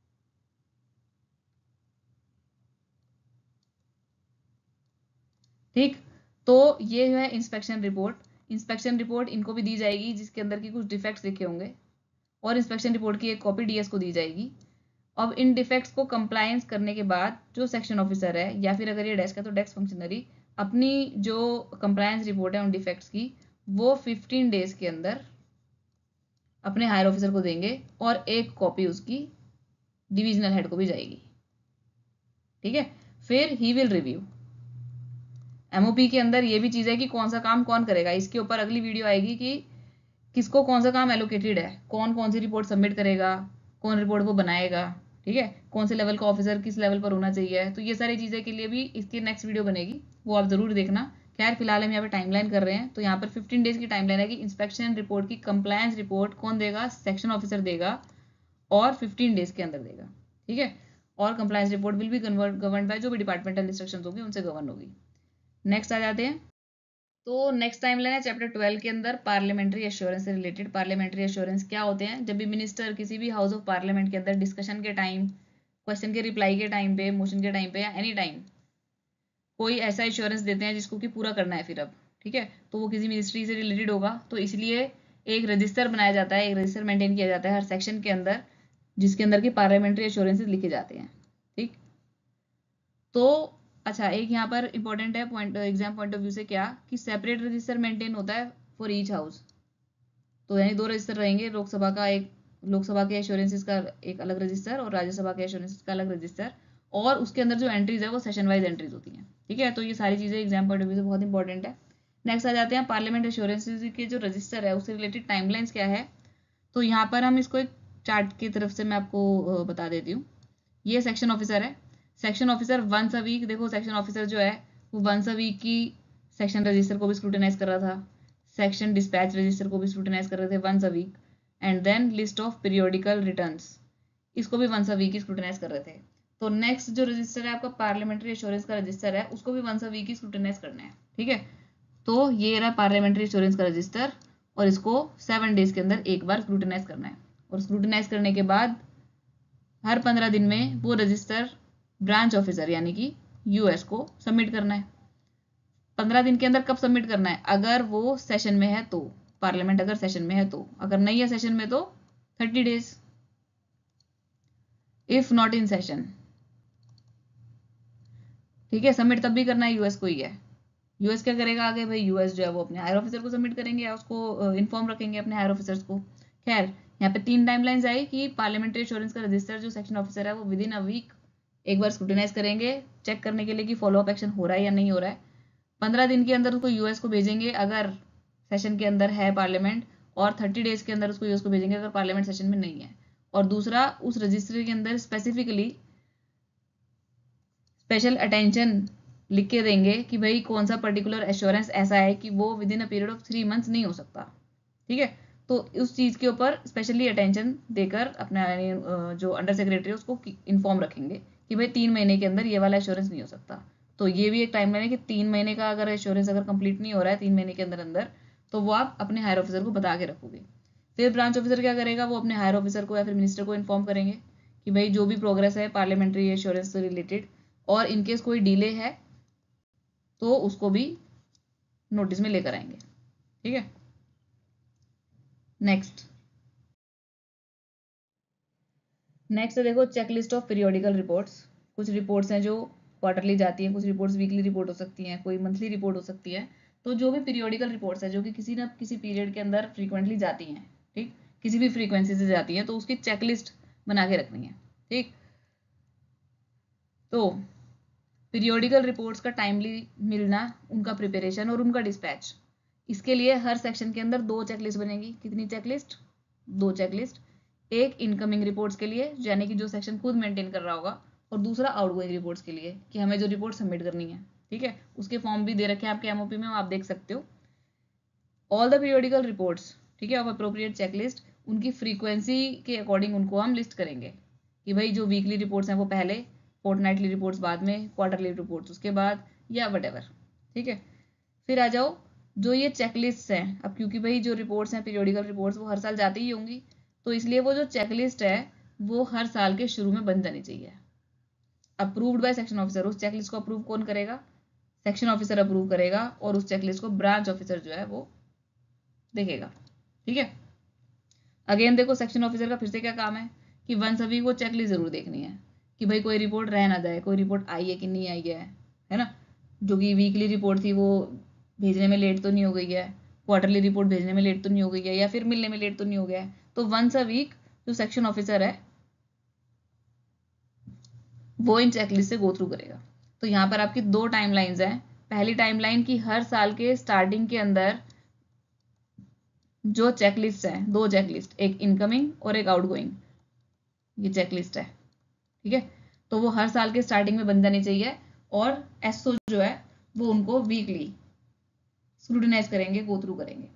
Speaker 1: ठीक, तो ये है इंस्पेक्शन रिपोर्ट। इंस्पेक्शन रिपोर्ट इनको भी दी जाएगी जिसके अंदर की कुछ डिफेक्ट्स लिखे होंगे, और इंस्पेक्शन रिपोर्ट की एक कॉपी डीएस को दी जाएगी। अब इन डिफेक्ट्स को कंप्लायंस करने के बाद जो सेक्शन ऑफिसर है या फिर अगर ये डेस्क है तो डेस्क फंक्शनरी अपनी जो कंप्लायंस रिपोर्ट है उन डिफेक्ट्स की वो फिफ्टीन डेज के अंदर अपने हायर ऑफिसर को देंगे, और एक कॉपी उसकी डिविजनल हेड को भी जाएगी। ठीक है, फिर ही विल रिव्यू। एमओपी के अंदर ये भी चीज है कि कौन सा काम कौन करेगा, इसके ऊपर अगली वीडियो आएगी कि किसको कौन सा काम एलोकेटेड है, कौन कौन सी रिपोर्ट सबमिट करेगा, कौन रिपोर्ट वो बनाएगा। ठीक है, कौन से लेवल का ऑफिसर किस लेवल पर होना चाहिए, तो ये सारी चीज़ें के लिए भी इसकी नेक्स्ट वीडियो बनेगी, वो आप जरूर देखना। खैर फिलहाल हम यहाँ पे टाइमलाइन कर रहे हैं, तो यहाँ पर फिफ्टीन डेज की टाइमलाइन है कि इंस्पेक्शन रिपोर्ट की कंप्लायंस रिपोर्ट कौन देगा, सेक्शन ऑफिसर देगा, और फिफ्टीन डेज के अंदर देगा। ठीक है, और कंप्लायंस रिपोर्ट विल भी गवर्न बाय जो भी डिपार्टमेंटल इंस्ट्रक्शन होगी उनसे गवर्न होगी। नेक्स्ट आ जाते हैं, तो नेक्स्ट टाइम लेना है चैप्टर ट्वेल्व के अंदर पार्लियामेंट्री एश्योरेंस से रिलेटेड। पार्लियामेंट्री एश्योरेंस क्या होते हैं, जब भी मिनिस्टर किसी भी हाउस ऑफ पार्लियामेंट के अंदर डिस्कशन के टाइम, क्वेश्चन के रिप्लाई के टाइम पे, मोशन के टाइम पे या एनी टाइम कोई ऐसा एश्योरेंस देते हैं जिसको कि पूरा करना है फिर अब। ठीक है, तो वो किसी मिनिस्ट्री से रिलेटेड होगा, तो इसलिए एक रजिस्टर बनाया जाता है, एक रजिस्टर मेंटेन किया जाता है हर सेक्शन के अंदर जिसके अंदर की पार्लियामेंट्री एश्योरेंसेज लिखे जाते हैं। ठीक, तो अच्छा एक यहाँ पर इंपॉर्टेंट है point exam point of view से क्या कि सेपरेट रजिस्टर मेंटेन होता है फॉर ईच हाउस। तो यानी दो रजिस्टर रहेंगे, लोकसभा का एक लोकसभा के एश्योरेंसेस का एक अलग रजिस्टर और राज्यसभा के एश्योरेंसेस का अलग रजिस्टर, और उसके अंदर जो एंट्रीज है वो सेशन वाइज एंट्रीज होती हैं। ठीक है, तो ये सारी चीज़ें एग्जाम पॉइंट ऑफ व्यू से बहुत इंपॉर्टेंट है। नेक्स्ट आ जाते हैं पार्लियामेंट एश्योरेंसेस के जो रजिस्टर है उससे रिलेटेड टाइमलाइंस क्या है। तो यहाँ पर हम इसको एक चार्ट की तरफ से मैं आपको बता देती हूँ। ये सेक्शन ऑफिसर है। Section officer once a week, देखो सेक्शन ऑफिसर जो है वो वंस अ वीक की सेक्शन रजिस्टर को भी स्क्रूटिनाइज कर रहा था, सेक्शन डिस्पैच रजिस्टर को भी स्क्रूटिनाइज कर रहे थे once a week, and then list of periodical returns, इसको भी वंस अ वीक ही स्क्रूटिनाइज कर रहे थे। तो नेक्स्ट जो रजिस्टर है आपका पार्लियामेंट्री एश्योरेंस का रजिस्टर है, उसको भी वंस अ वीक ही स्क्रूटिनाइज करना है। ठीक है, तो ये रहा पार्लियामेंट्री एश्योरेंस का रजिस्टर, और इसको सेवन डेज के अंदर एक बार स्क्रूटिनाइज करना है, और स्क्रूटिनाइज करने के बाद हर पंद्रह दिन में वो रजिस्टर ब्रांच ऑफिसर यानी कि यूएस को सबमिट करना है। पंद्रह दिन के अंदर कब सबमिट करना है, अगर वो सेशन में है तो, पार्लियामेंट अगर सेशन में है तो, अगर नहीं है सेशन में तो thirty days, if not in session. ठीक है, सबमिट तब भी करना है यूएस को ही है। यूएस क्या करेगा आगे भाई, यूएस जो है वो अपने हायर ऑफिसर को सबमिट करेंगे या उसको इन्फॉर्म रखेंगे अपने हायर ऑफिसर्स को। खैर, यहाँ पे तीन टाइमलाइंस आई कि पार्लियामेंट्री एश्योरेंस का रजिस्टर जो सेक्शन ऑफिसर है वो विद इन अ वीक एक बार स्क्रूटिनाइज करेंगे, चेक करने के लिए कि फॉलो अप एक्शन हो रहा है या नहीं हो रहा है। पंद्रह दिन के अंदर उसको यूएस को भेजेंगे अगर सेशन के अंदर है पार्लियामेंट, और थर्टी डेज के अंदर उसको यूएस को भेजेंगे अगर पार्लियामेंट सेशन में नहीं है। और दूसरा, उस रजिस्टर के अंदर स्पेसिफिकली स्पेशल अटेंशन लिख के देंगे कि भाई कौन सा पर्टिकुलर एश्योरेंस ऐसा है कि वो within a period of three months नहीं हो सकता। ठीक है, तो उस चीज़ के ऊपर स्पेशली अटेंशन देकर अपना जो अंडर सेक्रेटरी उसको इन्फॉर्म रखेंगे कि भाई तीन महीने के अंदर ये वाला एश्योरेंस नहीं हो सकता। तो ये भी एक टाइमलाइन है कि तीन महीने का अगर एश्योरेंस अगर कंप्लीट नहीं हो रहा है तीन महीने के अंदर अंदर, तो वो आप अपने हायर ऑफिसर को बता के रखोगे। फिर ब्रांच ऑफिसर क्या करेगा, वो अपने हायर ऑफिसर को या फिर मिनिस्टर को इन्फॉर्म करेंगे कि भाई जो भी प्रोग्रेस है पार्लियामेंट्री एश्योरेंस से रिलेटेड, और इनकेस कोई डिले है तो उसको भी नोटिस में लेकर आएंगे। ठीक है, नेक्स्ट नेक्स्ट देखो चेकलिस्ट ऑफ पीरियोडिकल रिपोर्ट्स। कुछ रिपोर्ट्स हैं जो क्वार्टरली जाती हैं, कुछ रिपोर्ट्स वीकली रिपोर्ट हो सकती हैं, कोई मंथली रिपोर्ट हो सकती है। तो जो भी पीरियोडिकल रिपोर्ट्स है जो कि किसी ना किसी पीरियड के अंदर फ्रीक्वेंटली जाती हैं, ठीक, किसी भी फ्रीक्वेंसी से जाती हैं, तो उसकी चेकलिस्ट बना के रखनी है। ठीक, तो पीरियोडिकल रिपोर्ट्स का टाइमली मिलना, उनका प्रिपरेशन और उनका डिस्पैच, इसके लिए हर सेक्शन के अंदर दो चेकलिस्ट बनेगी। कितनी चेकलिस्ट, दो चेकलिस्ट, एक इनकमिंग रिपोर्ट्स के लिए यानी कि जो सेक्शन खुद मेंटेन कर रहा होगा, और दूसरा आउटगोइंग रिपोर्ट्स के लिए कि हमें जो रिपोर्ट सबमिट करनी है। ठीक है, उसके फॉर्म भी दे रखे हैं आपके एमओपी में, आप देख सकते हो। ऑल द पीरियोडिकल रिपोर्ट्स, ठीक है, ऑफ अप्रोप्रिएट चेकलिस्ट, उनकी फ्रीक्वेंसी के अकॉर्डिंग उनको हम लिस्ट करेंगे कि भाई जो वीकली रिपोर्ट्स हैं वो पहले, फोर्टनाइटली रिपोर्ट्स बाद में, क्वार्टरली रिपोर्ट्स उसके बाद, या वट। ठीक है, फिर आ जाओ जो ये चेकलिस्ट हैं। अब क्योंकि भाई जो रिपोर्ट्स हैं पीरियोडिकल रिपोर्ट्स वो हर साल जाती ही होंगी, तो इसलिए वो जो चेकलिस्ट है वो हर साल के शुरू में बन जानी चाहिए। अप्रूव्ड बाय सेक्शन ऑफिसर, उस चेकलिस्ट को अप्रूव कौन करेगा, सेक्शन ऑफिसर अप्रूव करेगा, और उस चेकलिस्ट को ब्रांच ऑफिसर जो है वो देखेगा। ठीक है, अगेन देखो सेक्शन ऑफिसर का फिर से क्या काम है कि वन सभी को चेकलिस्ट जरूर देखनी है कि भाई कोई रिपोर्ट रह ना जाए, कोई रिपोर्ट आई है कि नहीं आई है, है ना। जो कि वीकली रिपोर्ट थी वो भेजने में लेट तो नहीं हो गई है, क्वार्टरली रिपोर्ट भेजने में लेट तो नहीं हो गई है, या फिर मिलने में लेट तो नहीं हो गया है। तो वंस अ वीक जो सेक्शन ऑफिसर है वो इन चेकलिस्ट से गो थ्रू करेगा। तो यहाँ पर आपकी दो टाइमलाइंस हैं। पहली टाइमलाइन की हर साल के स्टार्टिंग के अंदर जो चेकलिस्ट है, दो चेकलिस्ट, एक इनकमिंग और एक आउटगोइंग, ये चेकलिस्ट है। ठीक है, तो वो हर साल के स्टार्टिंग में बन जानी चाहिए, और एसओ जो है वो उनको वीकली स्क्रूटिनाइज करेंगे, गो थ्रू करेंगे।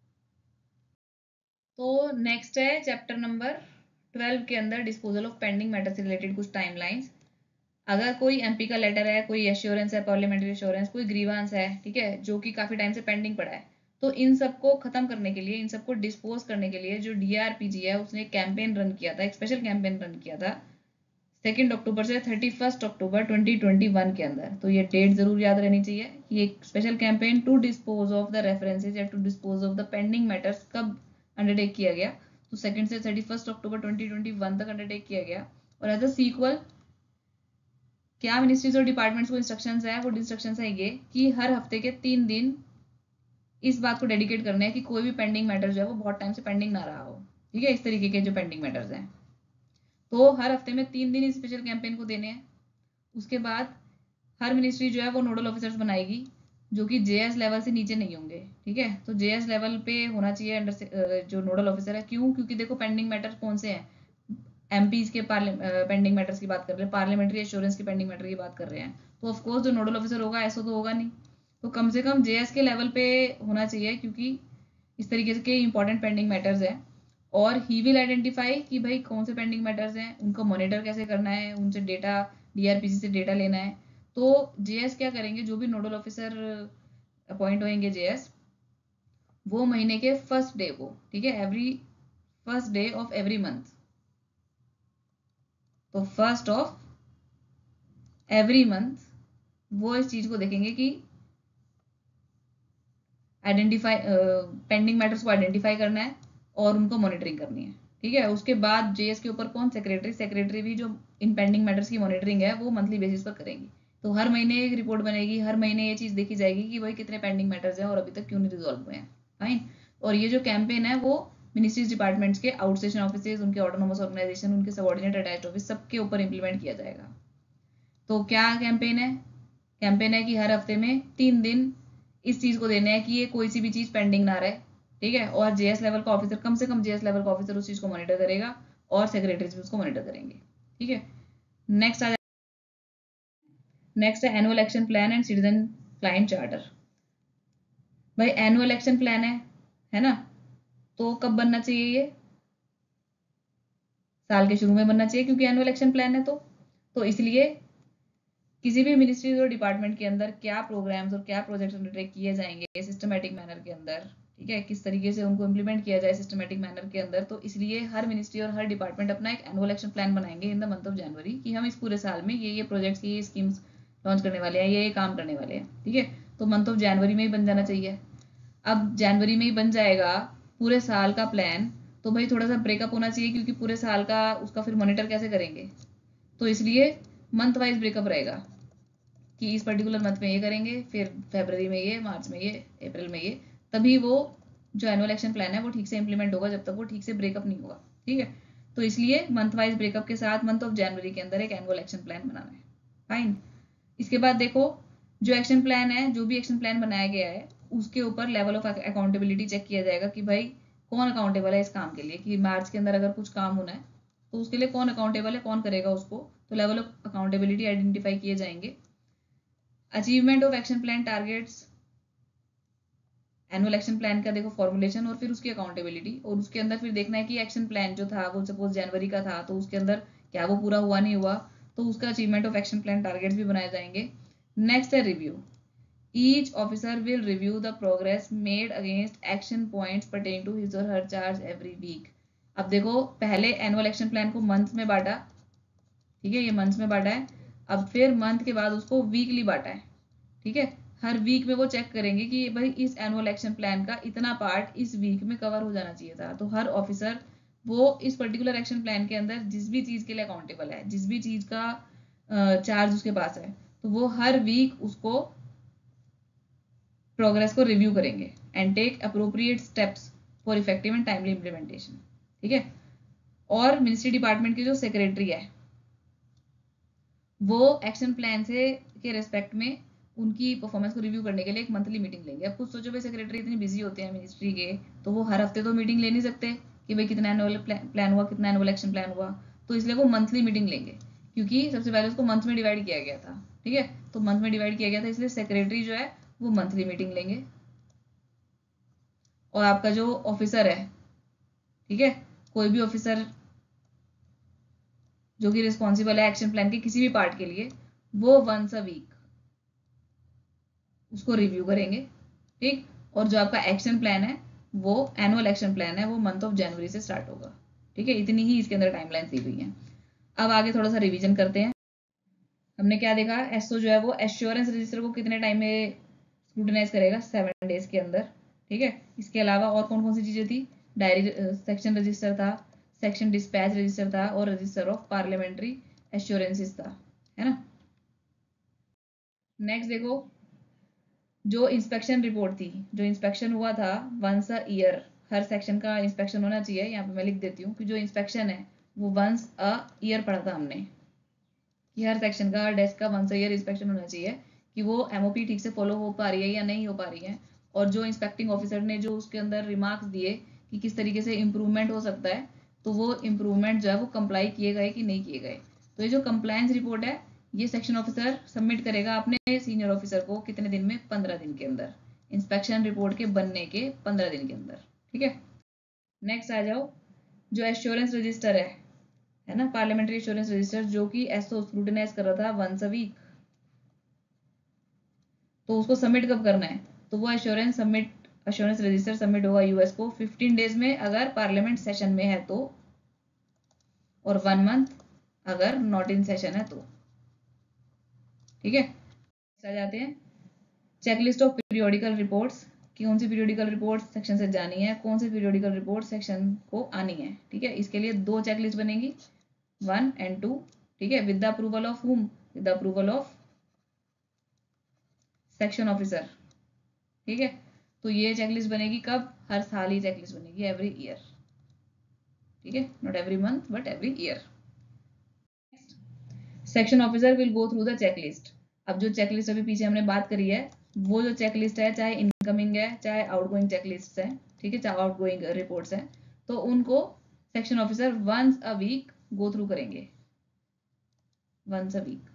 Speaker 1: तो नेक्स्ट है चैप्टर नंबर ट्वेल्व के अंदर डिस्पोजल ऑफ पेंडिंग मैटर से रिलेटेड कुछ टाइमलाइंस। अगर कोई एमपी का लेटर है, कोई एश्योरेंस है, पार्लियामेंट्री एश्योरेंस, कोई ग्रीवांस है, ठीक है, जो कि काफी टाइम से पेंडिंग पड़ा है, तो इन सबको खत्म करने के लिए, इन सबको डिस्पोज करने के लिए जो डीआरपीजी है उसने एक कैंपेन रन किया था, एक स्पेशल कैंपेन रन किया था सेकेंड अक्टूबर से thirty first October twenty twenty one के अंदर। तो ये डेट जरूर याद रहनी चाहिए। ये एक special campaign to dispose of the references या to dispose of the pending matters कब अंडरटेक किया गया, तो सेकेंड से thirty first October twenty twenty one तक अंडरटेक किया गया। और एज अ सीक्वल क्या मिनिस्ट्रीज और डिपार्टमेंट्स को इंस्ट्रक्शंस है, वो इंस्ट्रक्शंस है ये कि हर हफ्ते के तीन दिन इस बात को डेडिकेट करने हैं कि कोई भी पेंडिंग मैटर जो है वो बहुत टाइम से पेंडिंग ना रहा हो। ठीक है, इस तरीके के जो पेंडिंग मैटर्स हैं। तो हर हफ्ते में तीन दिन स्पेशल कैंपेन को देने हैं। उसके बाद हर मिनिस्ट्री जो है वो नोडल ऑफिसर्स बनाएगी जो कि जेएस लेवल से नीचे नहीं होंगे। ठीक है, तो जेएस लेवल पे होना चाहिए अंडर से जो नोडल ऑफिसर है। क्यों? क्योंकि देखो पेंडिंग मैटर कौन से हैं, एमपीज के पेंडिंग मैटर्स की बात कर रहे हैं, पार्लियामेंट्री एश्योरेंस के पेंडिंग मैटर की बात कर रहे हैं। तो ऑफकोर्स जो नोडल ऑफिसर होगा एसओ तो होगा नहीं, तो कम से कम जेएस के लेवल पे होना चाहिए, क्योंकि इस तरीके के इंपॉर्टेंट पेंडिंग मैटर्स हैं। और ही विल आइडेंटिफाई कि भाई कौन से पेंडिंग मैटर्स हैं, उनको मॉनिटर कैसे करना है, उनसे डेटा डीआरपीसी से डेटा लेना है। तो जेएस क्या करेंगे, जो भी नोडल ऑफिसर अपॉइंट होंगे जेएस, वो महीने के फर्स्ट डे को, ठीक है, every first day of every month, तो फर्स्ट ऑफ एवरी मंथ वो इस चीज को देखेंगे कि आइडेंटिफाई पेंडिंग मैटर्स को आइडेंटिफाई करना है और उनको मॉनिटरिंग करनी है। ठीक है, उसके बाद जेएस के ऊपर कौन, सेक्रेटरी सेक्रेटरी भी जो इन पेंडिंग मैटर्स की मॉनिटरिंग है वो मंथली बेसिस पर करेंगी। तो हर महीने एक रिपोर्ट बनेगी, हर महीने ये चीज देखी जाएगी कि भाई कितने पेंडिंग मैटर्स हैं और अभी तक क्यों नहीं रिजॉल्व हुए हैं। फाइन। और ये जो कैंपेन है वो मिनिस्ट्रीज डिपार्टमेंट्स के आउटस्टेशन ऑफिस, उनके ऑटोनोमस ऑर्गेनाइजेशन, उनके सबऑर्डिनेट अटैच्ड ऑफिस, सबके ऊपर इंप्लीमेंट किया जाएगा। तो क्या कैंपेन है? कैंपेन है कि हर हफ्ते में तीन दिन इस चीज को देने हैं कि ये कोई सी भी चीज पेंडिंग ना रहे। ठीक है, और जेएस लेवल का ऑफिसर, कम से कम जेएस लेवल का ऑफिसर उस चीज को मॉनिटर करेगा और सेक्रेटरीज भी उसको मॉनिटर करेंगे। ठीक है, नेक्स्ट आ नेक्स्ट है annual action plan and citizen client charter. भाई एनुअल एक्शन प्लान है है ना, तो कब बनना चाहिए? ये साल के शुरू में बनना चाहिए, क्योंकि एनुअल एक्शन प्लान है। तो तो इसलिए किसी भी मिनिस्ट्रीज और डिपार्टमेंट के अंदर क्या प्रोग्राम्स और क्या प्रोजेक्ट्स अंडरटेक किए जाएंगे सिस्टमेटिक मैनर के अंदर, ठीक है, किस तरीके से उनको इम्प्लीमेंट किया जाए सिस्टमेटिक मैनर के अंदर। तो इसलिए हर मिनिस्ट्री और हर डिपार्टमेंट अपना एक एनुअल एक्शन प्लान बनाएंगे in the month of January कि हम इस पूरे साल में ये ये प्रोजेक्ट्स, ये स्कीम्स लॉन्च करने वाले हैं, ये ये काम करने वाले हैं। ठीक है, तो मंथ ऑफ जनवरी में ही बन जाना चाहिए। अब जनवरी में ही बन जाएगा पूरे साल का प्लान, तो भाई थोड़ा सा ब्रेकअप होना चाहिए, क्योंकि पूरे साल का उसका फिर मॉनिटर कैसे करेंगे। तो इसलिए मंथ वाइज ब्रेकअप रहेगा कि इस पर्टिकुलर मंथ में ये करेंगे, फिर फरवरी में ये, मार्च में ये, अप्रैल में ये। तभी वो जो एनुअल एक्शन प्लान है वो ठीक से इंप्लीमेंट होगा, जब तक वो ठीक से ब्रेकअप नहीं होगा। ठीक है, तो इसलिए मंथ वाइज ब्रेकअप के साथ मंथ ऑफ जनवरी के अंदर एक एनुअल एक्शन प्लान बनाना है। फाइन। इसके बाद देखो, जो एक्शन प्लान है, जो भी एक्शन प्लान बनाया गया है, उसके ऊपर लेवल ऑफ अकाउंटेबिलिटी चेक किया जाएगा कि भाई कौन अकाउंटेबल है इस काम के लिए, कि मार्च के अंदर अगर कुछ काम होना है तो उसके लिए कौन अकाउंटेबल है, कौन करेगा उसको। तो लेवल ऑफ अकाउंटेबिलिटी आइडेंटिफाई किए जाएंगे। Achievement of action plan targets, annual action plan का देखो फॉर्मुलेशन और फिर उसकी अकाउंटेबिलिटी, और उसके अंदर फिर देखना है कि एक्शन प्लान जो था वो सपोज जनवरी का था, तो उसके अंदर क्या वो पूरा हुआ नहीं हुआ, तो उसका achievement of action plan targets भी बनाए जाएंगे। नेक्स्ट है review. Each officer will review the progress made against action points pertaining to his और हर चार्ज एवरी वीक। अब देखो, पहले एनुअल एक्शन प्लान को मंथ में बांटा, ठीक है, ये मंथ में बांटा है। अब फिर मंथ के बाद उसको वीकली बांटा है। ठीक है, हर वीक में वो चेक करेंगे कि भाई इस एनुअल एक्शन प्लान का इतना पार्ट इस वीक में कवर हो जाना चाहिए था। तो हर ऑफिसर वो इस पर्टिकुलर एक्शन प्लान के अंदर जिस भी चीज के लिए अकाउंटेबल है, जिस भी चीज का चार्ज उसके पास है, तो वो हर वीक उसको प्रोग्रेस को रिव्यू करेंगे and take appropriate steps for effective and timely implementation. ठीक है, और मिनिस्ट्री डिपार्टमेंट के जो सेक्रेटरी है वो एक्शन प्लान से के रेस्पेक्ट में उनकी परफॉर्मेंस को रिव्यू करने के लिए एक मंथली मीटिंग लेंगे। अब कुछ सोचो भाई, सेक्रेटरी इतनी बिजी होते हैं मिनिस्ट्री के, तो वो हर हफ्ते तो मीटिंग ले नहीं सकते कि भाई कितना एनुअल प्लान हुआ, कितना एनुअल एक्शन प्लान हुआ। तो इसलिए वो मंथली मीटिंग लेंगे, क्योंकि सबसे पहले उसको मंथ में डिवाइड किया गया था। ठीक है, तो मंथ में डिवाइड किया गया था, इसलिए सेक्रेटरी जो है वो मंथली मीटिंग लेंगे। और आपका जो ऑफिसर है, ठीक है, कोई भी ऑफिसर जो कि रिस्पॉन्सिबल है एक्शन प्लान के किसी भी पार्ट के लिए, वो वंस अ वीक उसको रिव्यू करेंगे। ठीक, और जो आपका एक्शन प्लान है, वो एनुअल एक्शन प्लान है, वो मंथ ऑफ जनवरी से स्टार्ट होगा। ठीक है, इतनी ही इसके अंदर टाइमलाइन दी हुई है। अब आगे थोड़ा सा रिवीजन करते हैं। हमने क्या देखा, एसओ जो है वो एश्योरेंस रजिस्टर को कितने टाइम में स्क्रूटिनाइज करेगा, सेवन डेज के अंदर। ठीक है, इसके अलावा और कौन कौन सी चीजें थी, डायरी सेक्शन रजिस्टर था, सेक्शन डिस्पैच रजिस्टर था, और रजिस्टर ऑफ पार्लियामेंट्री एश्योरेंसेस था, है ना। नेक्स्ट देखो, जो इंस्पेक्शन रिपोर्ट थी, जो इंस्पेक्शन हुआ था वंस अ ईयर, हर सेक्शन का इंस्पेक्शन होना चाहिए। यहाँ पे मैं लिख देती हूँ कि जो इंस्पेक्शन है वो वंस अ ईयर पढ़ा था हमने कि हर सेक्शन का, हर डेस्क का वंस अ ईयर इंस्पेक्शन होना चाहिए कि वो एमओपी ठीक से फॉलो हो पा रही है या नहीं हो पा रही है। और जो इंस्पेक्टिंग ऑफिसर ने जो उसके अंदर रिमार्क्स दिए कि किस तरीके से इम्प्रूवमेंट हो सकता है, तो वो इम्प्रूवमेंट जो है वो कंप्लाई किए गए कि नहीं किए गए। तो ये जो कंप्लायंस रिपोर्ट है ये सेक्शन ऑफिसर सबमिट करेगा अपने सीनियर ऑफिसर को कितने दिन में? पंद्रह दिन के अंदर, इंस्पेक्शन रिपोर्ट के बनने के पंद्रह दिन के अंदर। ठीक है, नेक्स्ट आ जाओ, जो एश्योरेंस रजिस्टर है है ना, पार्लियामेंट्री एश्योरेंस रजिस्टर, जो कि एसओ स्क्रूटिनाइज कर रहा था वंस अ वीक, तो उसको सबमिट कब करना है? तो वो assurance submit assurance register submit होगा यूएस को फिफ्टीन डेज में अगर पार्लियामेंट सेशन में है तो, और वन मंथ अगर नॉट इन सेशन है तो। ठीक है, आ जाते हैं चेकलिस्ट ऑफ पीरियोडिकल रिपोर्ट्स, कि कौन सी पीरियोडिकल रिपोर्ट सेक्शन से जानी है, कौन सी पीरियोडिकल रिपोर्ट सेक्शन को आनी है। ठीक है, इसके लिए दो चेकलिस्ट बनेगी, वन एंड टू। ठीक है, with the approval of whom? With the approval of section officer. ठीक है, तो ये चेकलिस्ट बनेगी कब? हर साल ही चेकलिस्ट बनेगी, एवरी ईयर। ठीक है, not every month but every year. Section officer will go through the checklist. अब जो चेकलिस्ट अभी पीछे हमने बात करी है, वो जो चेकलिस्ट है, चाहे इनकमिंग है चाहे आउटगोइंग चेकलिस्ट है, ठीक है, चाहे आउटगोइंग रिपोर्ट्स है, तो उनको section officer once a week go through करेंगे, वंस अ वीक।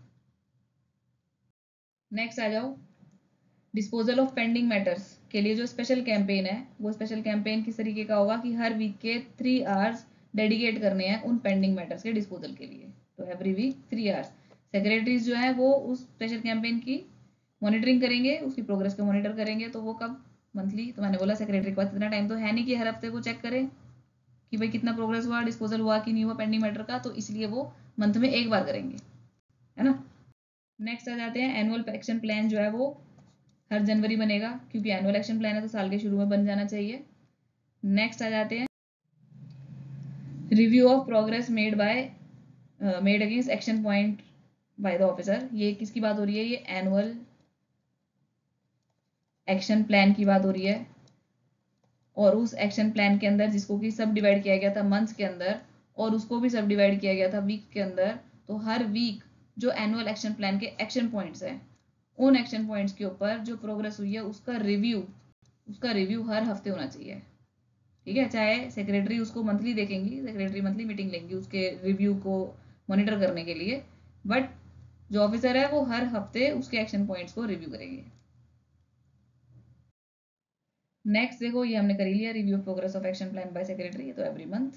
Speaker 1: नेक्स्ट आ जाओ, डिस्पोजल ऑफ पेंडिंग मैटर्स के लिए जो स्पेशल कैंपेन है, वो स्पेशल कैंपेन किस तरीके का होगा कि हर वीक के थ्री आवर्स डेडिकेट करने हैं उन पेंडिंग मैटर्स के डिस्पोजल के लिए। तो every week three hours secretaries जो है वो उस स्पेशल कैंपेन की मॉनिटरिंग करेंगे, उसकी प्रोग्रेस को मॉनिटर करेंगे। तो वो कब? मंथली। तो मैंने बोला सेक्रेटरी के पास इतना टाइम तो है नहीं कि हर हफ्ते वो चेक करें कि भाई कितना प्रोग्रेस हुआ, डिस्पोजल हुआ कि नहीं हुआ पेंडिंग मैटर का, तो इसलिए वो मंथ में एक बार करेंगे, है ना। नेक्स्ट आ जाते हैं, एनुअल एक्शन प्लान जो है वो हर जनवरी बनेगा, क्योंकि एनुअल एक्शन प्लान है तो साल के शुरू में बन जाना चाहिए। नेक्स्ट आ जाते हैं, review of progress made by made against action point by the officer. ये किसकी बात हो रही है? ये एनुअल एक्शन प्लान की बात हो रही है। और उस एक्शन प्लान के अंदर जिसको कि सब डिवाइड किया गया था मंथ्स के अंदर, और उसको भी सब डिवाइड किया गया था वीक के अंदर। तो हर वीक जो एनुअल एक्शन प्लान के एक्शन पॉइंट्स हैं, उन एक्शन पॉइंट्स के ऊपर जो प्रोग्रेस हुई है उसका रिव्यू उसका रिव्यू हर हफ्ते होना चाहिए। ठीक है, चाहे सेक्रेटरी उसको मंथली देखेंगी, सेक्रेटरी मंथली मीटिंग लेंगी उसके रिव्यू को मॉनिटर करने के लिए, बट जो ऑफिसर है वो हर हफ्ते उसके एक्शन पॉइंट्स को रिव्यू करेंगे। नेक्स्ट देखो, ये हमने कर लिया review progress of action plan by secretary, तो एवरी मंथ।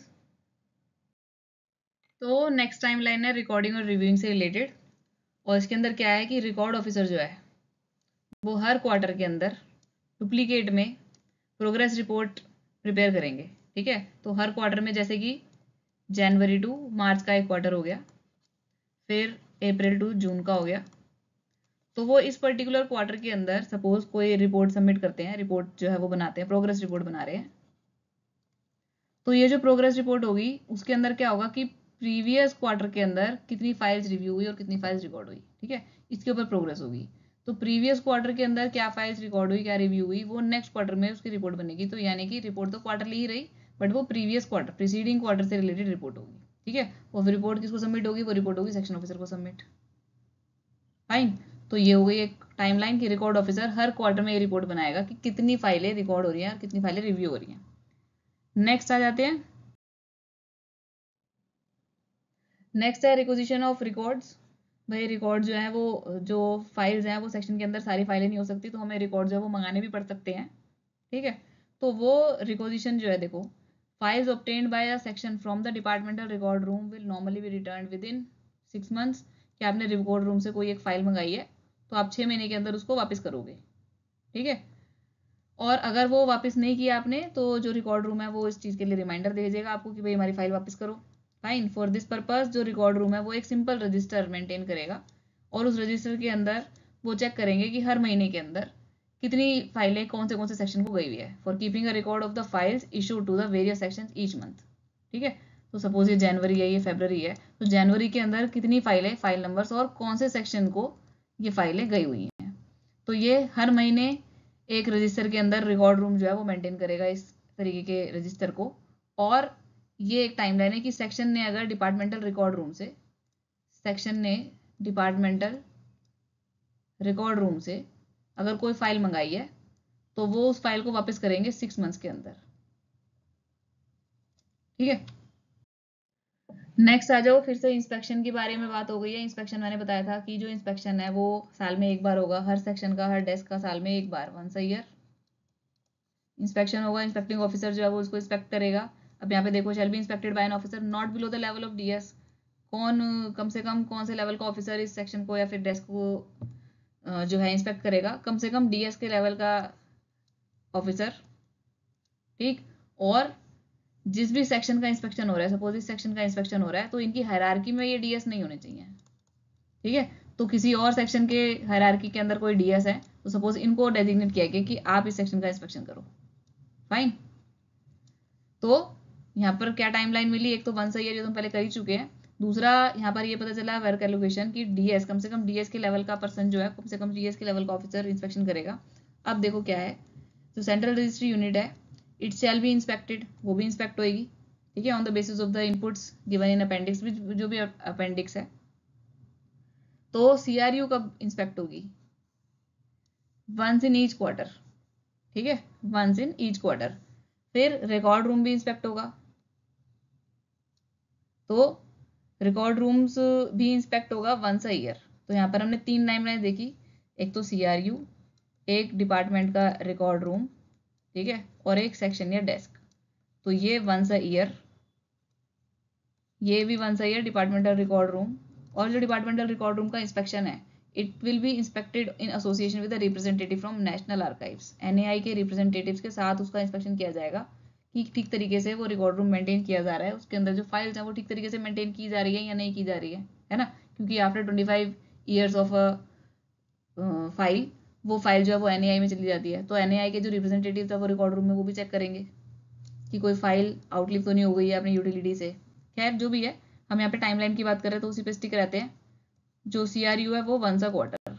Speaker 1: तो नेक्स्ट टाइम लाइन है रिकॉर्डिंग और रिव्यूइंग से रिलेटेड, और इसके अंदर क्या है कि रिकॉर्ड ऑफिसर जो है वो हर क्वार्टर के अंदर डुप्लीकेट में प्रोग्रेस रिपोर्ट प्रिपेयर करेंगे। ठीक है, तो हर क्वार्टर में, जैसे कि जनवरी टू मार्च का एक क्वार्टर हो गया, फिर अप्रैल टू जून का हो गया, तो वो इस पर्टिकुलर क्वार्टर के अंदर सपोज कोई रिपोर्ट सबमिट करते हैं, रिपोर्ट जो है वो बनाते हैं, प्रोग्रेस रिपोर्ट बना रहे हैं। तो ये जो प्रोग्रेस रिपोर्ट होगी उसके अंदर क्या होगा कि प्रीवियस क्वार्टर के अंदर कितनी फाइल्स रिव्यू हुई और कितनी फाइल्स रिकॉर्ड हुई। ठीक है, इसके ऊपर प्रोग्रेस होगी। तो प्रीवियस क्वार्टर के अंदर क्या फाइल्स रिकॉर्ड हुई, क्या रिव्यू हुई, वो नेक्स्ट क्वार्टर में उसकी रिपोर्ट बनेगी। तो यानी कि रिपोर्ट तो क्वार्टरली ही रही, बट वो प्रीवियस क्वार्टर, प्रीसीडिंग क्वार्टर से रिलेटेड रिपोर्ट होगी। ठीक है, वो रिपोर्ट किसको सबमिट होगी? वो रिपोर्ट होगी सेक्शन ऑफिसर को सबमिट। फाइन, तो ये हो गई एक टाइमलाइन कि रिकॉर्ड ऑफिसर हर क्वार्टर में ये रिपोर्ट बनाएगा कि कितनी फाइलें रिकॉर्ड हो रही हैं और कितनी फाइलें रिव्यू हो रही हैं। नेक्स्ट आ जाते हैं, नेक्स्ट है रिक्वेजिशन ऑफ रिकॉर्ड्स। भाई रिकॉर्ड जो है वो, जो फाइल्स हैं वो सेक्शन के अंदर सारी फाइलें नहीं हो सकती, तो हमें रिकॉर्ड जो है वो मंगाने भी पड़ सकते हैं। ठीक है, तो वो रिक्वेजिशन जो है, देखो, files obtained by a section from the departmental record room will normally be return within six months. कि आपने रिकॉर्ड रूम से कोई एक फाइल मंगाई है तो आप छः महीने के अंदर उसको वापस करोगे। ठीक है, और अगर वो वापस नहीं किया आपने तो जो रिकॉर्ड रूम है वो इस चीज़ के लिए रिमाइंडर भेजेगा आपको कि भाई हमारी फाइल वापस करो। फाइन, फॉर दिस पर्पस जो रिकॉर्ड रूम है वो एक सिंपल रजिस्टर मेंटेन करेगा, और उस रजिस्टर के अंदर वो चेक करेंगे कि हर महीने के अंदर कितनी फाइलें कौन से कौन से सेक्शन को गई हुई है, for keeping a record of the files issue to the various section each month. ठीक है, तो सपोज ये जनवरी है, ये फेब्रवरी है, तो जनवरी के अंदर कितनी फाइलें, फाइल नंबर्स और कौन से सेक्शन को ये फाइलें गई हुई हैं, तो ये हर महीने एक रजिस्टर के अंदर रिकॉर्ड रूम जो है वो मेंटेन करेगा इस तरीके के रजिस्टर को। और ये एक टाइमलाइन है कि सेक्शन ने अगर डिपार्टमेंटल रिकॉर्ड रूम से सेक्शन ने डिपार्टमेंटल रिकॉर्ड रूम से अगर कोई फाइल मंगाई है तो वो उस फाइल को वापस करेंगे सिक्स मंथ्स के अंदर। ठीक है, नेक्स्ट आ जाओ। फिर से इंस्पेक्शन के बारे में बात हो गई है। इंस्पेक्शन मैंने बताया था कि जो इंस्पेक्शन है वो साल में एक बार होगा, हर सेक्शन का, हर डेस्क का साल में एक बार, वंस अ ईयर इंस्पेक्शन होगा। इंस्पेक्टिंग ऑफिसर जो है वो उसको इंस्पेक्ट करेगा। अब यहाँ पे देखो, shall be inspected by an officer not below the level of DS. कौन कम से कम कौन से लेवल का ऑफिसर इस सेक्शन को या फिर डेस्क को जो है इंस्पेक्ट करेगा? कम से कम डीएस के लेवल का ऑफिसर। ठीक, और जिस भी सेक्शन का इंस्पेक्शन हो रहा है, सपोज इस सेक्शन का इंस्पेक्शन हो रहा है, तो इनकी हायरार्की में ये डीएस नहीं होने चाहिए। ठीक है, तो किसी और सेक्शन के हायरार्की के अंदर कोई डीएस है तो सपोज इनको डेजिग्नेट किया गया कि आप इस सेक्शन का इंस्पेक्शन करो। फाइन, तो यहाँ पर क्या टाइमलाइन मिली? एक तो वन सही है जो तुम पहले कर ही चुके हैं। दूसरा यहाँ पर ये पता चला वर्क एलोकेशन की डीएस, कम से कम डीएस के लेवल का पर्सन जो है, कम से कम डीएस के लेवल का ऑफिसर इंस्पेक्शन करेगा। अब देखो क्या है, जो सेंट्रल रजिस्ट्री यूनिट है, इट शैल बी इंस्पेक्टेड, वो भी इंस्पेक्ट होएगी। ठीक है, on the basis of the inputs given in appendix, जो भी अपेंडिक्स है। तो सीआरयू कब इंस्पेक्ट होगी? Once in each quarter. ठीक है, वंस इन ईच क्वार्टर। फिर रिकॉर्ड रूम भी इंस्पेक्ट होगा, तो रिकॉर्ड रूम्स भी इंस्पेक्ट होगा वंस अ ईयर। तो यहाँ पर हमने तीन टाइमलाइन देखी, एक तो सीआरयू, एक डिपार्टमेंट का रिकॉर्ड रूम, ठीक है, और एक सेक्शन या डेस्क। तो ये वंस अ ईयर, ये भी once a year departmental record room. और जो डिपार्टमेंटल रिकॉर्ड रूम का इंस्पेक्शन है, it will be inspected in association with the representative from national archives. NAI के रिप्रेजेंटेटिव्स के साथ उसका इंस्पेक्शन किया जाएगा कि ठीक तरीके से वो रिकॉर्ड रूम मेंटेन किया जा रहा है, उसके अंदर जो फाइल्स हैं वो ठीक तरीके से मेंटेन की जा रही है या नहीं की जा रही है, है ना। क्योंकि after twenty five years of a file, वो फाइल जो है वो एनएआई में चली जाती है। तो एनएआई के जो रिप्रेजेंटेटिव था वो रिकॉर्ड रूम में वो भी चेक करेंगे कि कोई फाइल आउटलिव तो नहीं हो गई है अपनी यूटिलिटी से। खैर जो भी है, हम यहाँ पे टाइमलाइन की बात कर रहे हैं तो उसी पे स्टिक रहते हैं। जो सीआरयू है वो वंस अ क्वार्टर।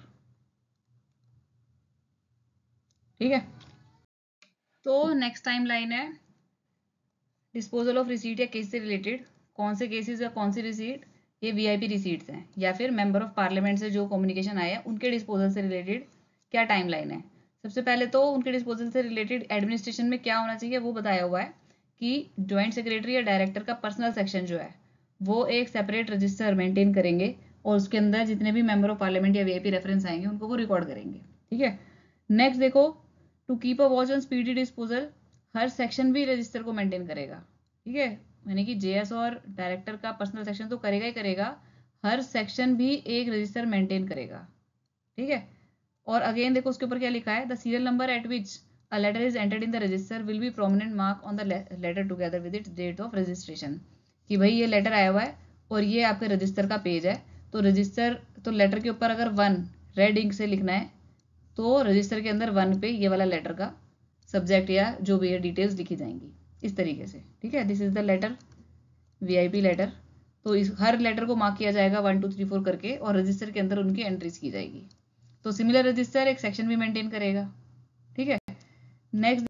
Speaker 1: ठीक है, तो नेक्स्ट टाइमलाइन है डिस्पोजल ऑफ रिसीट या केस से रिलेटेड। कौन से केसेस या कौन सी रिसीट? ये वीआईपी रिसीट्स हैं या फिर मेंबर ऑफ पार्लियामेंट से जो कम्युनिकेशन आया है उनके डिस्पोजल से रिलेटेड क्या टाइमलाइन है। सबसे पहले तो उनके डिस्पोजल से रिलेटेड एडमिनिस्ट्रेशन में क्या होना चाहिए वो बताया हुआ है कि ज्वाइंट सेक्रेटरी या डायरेक्टर का पर्सनल सेक्शन जो है वो एक सेपरेट रजिस्टर मेंटेन करेंगे और उसके अंदर जितने भी मेंबर ऑफ पार्लियामेंट या वीआईपी रेफरेंस आएंगे उनको वो रिकॉर्ड करेंगे। ठीक है, नेक्स्ट देखो, to keep a watch on speedy disposal, हर सेक्शन भी रजिस्टर को मेंटेन करेगा। ठीक है, यानी कि जेएस और डायरेक्टर का पर्सनल सेक्शन तो करेगा ही करेगा, हर सेक्शन भी एक रजिस्टर मेंटेन करेगा। ठीक है, और अगेन देखो उसके ऊपर क्या लिखा है, the serial number at which a letter is entered in the register will be prominent mark on the letter together with its date of registration. कि भाई ये लेटर आया हुआ है और ये आपके रजिस्टर का पेज है, तो रजिस्टर तो लेटर के ऊपर अगर वन रेड इंक से लिखना है तो रजिस्टर के अंदर वन पे ये वाला लेटर का सब्जेक्ट या जो भी है डिटेल्स लिखी जाएंगी इस तरीके से। ठीक है, this is the letter, VIP letter. तो इस हर लेटर को मार्क किया जाएगा वन टू थ्री फोर करके और रजिस्टर के अंदर उनकी एंट्रीज की जाएगी। तो सिमिलर रजिस्टर एक सेक्शन भी मेंटेन करेगा। ठीक है, next,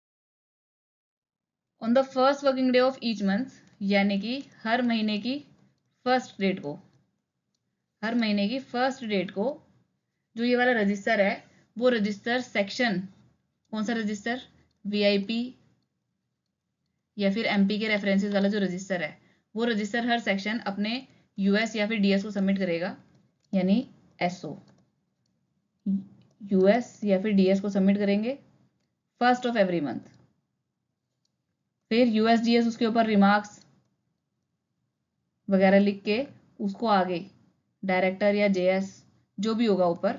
Speaker 1: on the first working day of each month, यानी कि हर महीने की फर्स्ट डेट को, हर महीने की फर्स्ट डेट को जो ये वाला रजिस्टर है वो रजिस्टर सेक्शन, कौन सा रजिस्टर? वीआईपी या फिर एमपी के रेफरेंसेस वाला जो रजिस्टर है वो रजिस्टर हर सेक्शन अपने यूएस या फिर डीएस को सबमिट करेगा, यानी एसओ यूएस या फिर डीएस को सबमिट करेंगे फर्स्ट ऑफ एवरी मंथ। फिर यूएस डीएस उसके ऊपर रिमार्क्स वगैरह लिख के उसको आगे डायरेक्टर या जेएस जो भी होगा ऊपर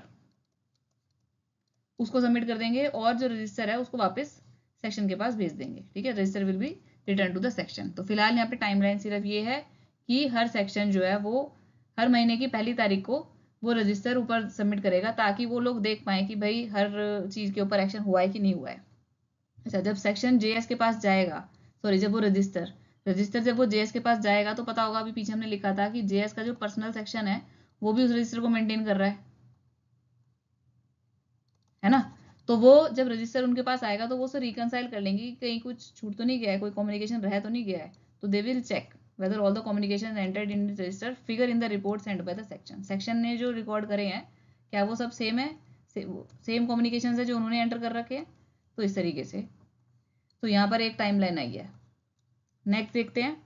Speaker 1: उसको सबमिट कर देंगे और जो रजिस्टर है उसको वापस सेक्शन के पास भेज देंगे। ठीक है, register will be return to the section. तो फिलहाल यहाँ पे टाइमलाइन सिर्फ ये है कि हर सेक्शन जो है वो हर महीने की पहली तारीख को वो रजिस्टर ऊपर सबमिट करेगा ताकि वो लोग देख पाए कि भाई हर चीज के ऊपर एक्शन हुआ है कि नहीं हुआ है। अच्छा, जब सेक्शन जेएस के पास जाएगा, सॉरी जब वो रजिस्टर रजिस्टर जब वो जेएस के पास जाएगा तो पता होगा अभी पीछे हमने लिखा था कि जेएस का जो पर्सनल सेक्शन है वो भी उस रजिस्टर को मेंटेन कर रहा है है ना। तो वो जब रजिस्टर उनके पास आएगा तो वो उसे रिकनसाइल कर लेंगे कि कहीं कुछ छूट तो नहीं गया है, कोई कम्युनिकेशन रह तो नहीं गया है। तो they will check whether all the communication entered in register figure in the report send by the section. Section ने जो रिकॉर्ड करे हैं क्या वो सब सेम है, सेम कम्युनिकेशन है जो उन्होंने एंटर कर रखे हैं। तो इस तरीके से तो यहाँ पर एक टाइमलाइन आई है। नेक्स्ट देखते हैं।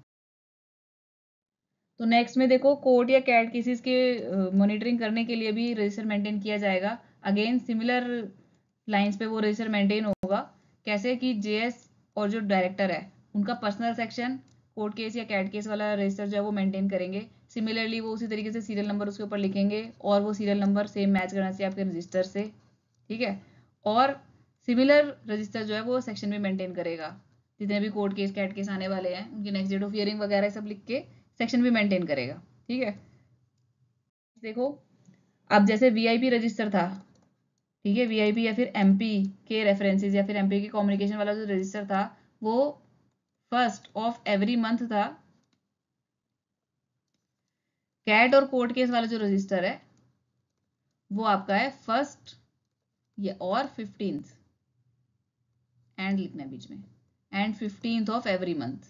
Speaker 1: तो नेक्स्ट में देखो कोर्ट या कैट केसेस के मॉनिटरिंग करने के लिए भी रजिस्टर मेंटेन किया जाएगा। अगेन सिमिलर लाइंस पे वो रजिस्टर मेंटेन होगा। कैसे कि जेएस और जो डायरेक्टर है उनका पर्सनल सेक्शन कोर्ट केस या कैट केस वाला रजिस्टर जो है वो मेंटेन करेंगे। सिमिलरली वो उसी तरीके से सीरियल नंबर उसके ऊपर लिखेंगे और वो सीरियल नंबर सेम मैच करना चाहिए आपके रजिस्टर से, ठीक है। और सिमिलर रजिस्टर जो है वो सेक्शन भी मेंटेन करेगा। जितने भी कोर्ट केस कैट केस आने वाले हैं उनकी नेक्स्ट डेट ऑफ हियरिंग वगैरह सब लिख के सेक्शन भी मेंटेन करेगा, ठीक है। देखो अब जैसे वीआईपी रजिस्टर था, ठीक है, वीआईपी या फिर एमपी के रेफरेंसेस या फिर एमपी के कम्युनिकेशन वाला जो रजिस्टर था वो फर्स्ट ऑफ एवरी मंथ था। कैट और कोर्ट केस वाला जो रजिस्टर है वो आपका है फर्स्ट या और फिफ्टींथ, एंड लिखना है बीच में, and fifteenth of every month,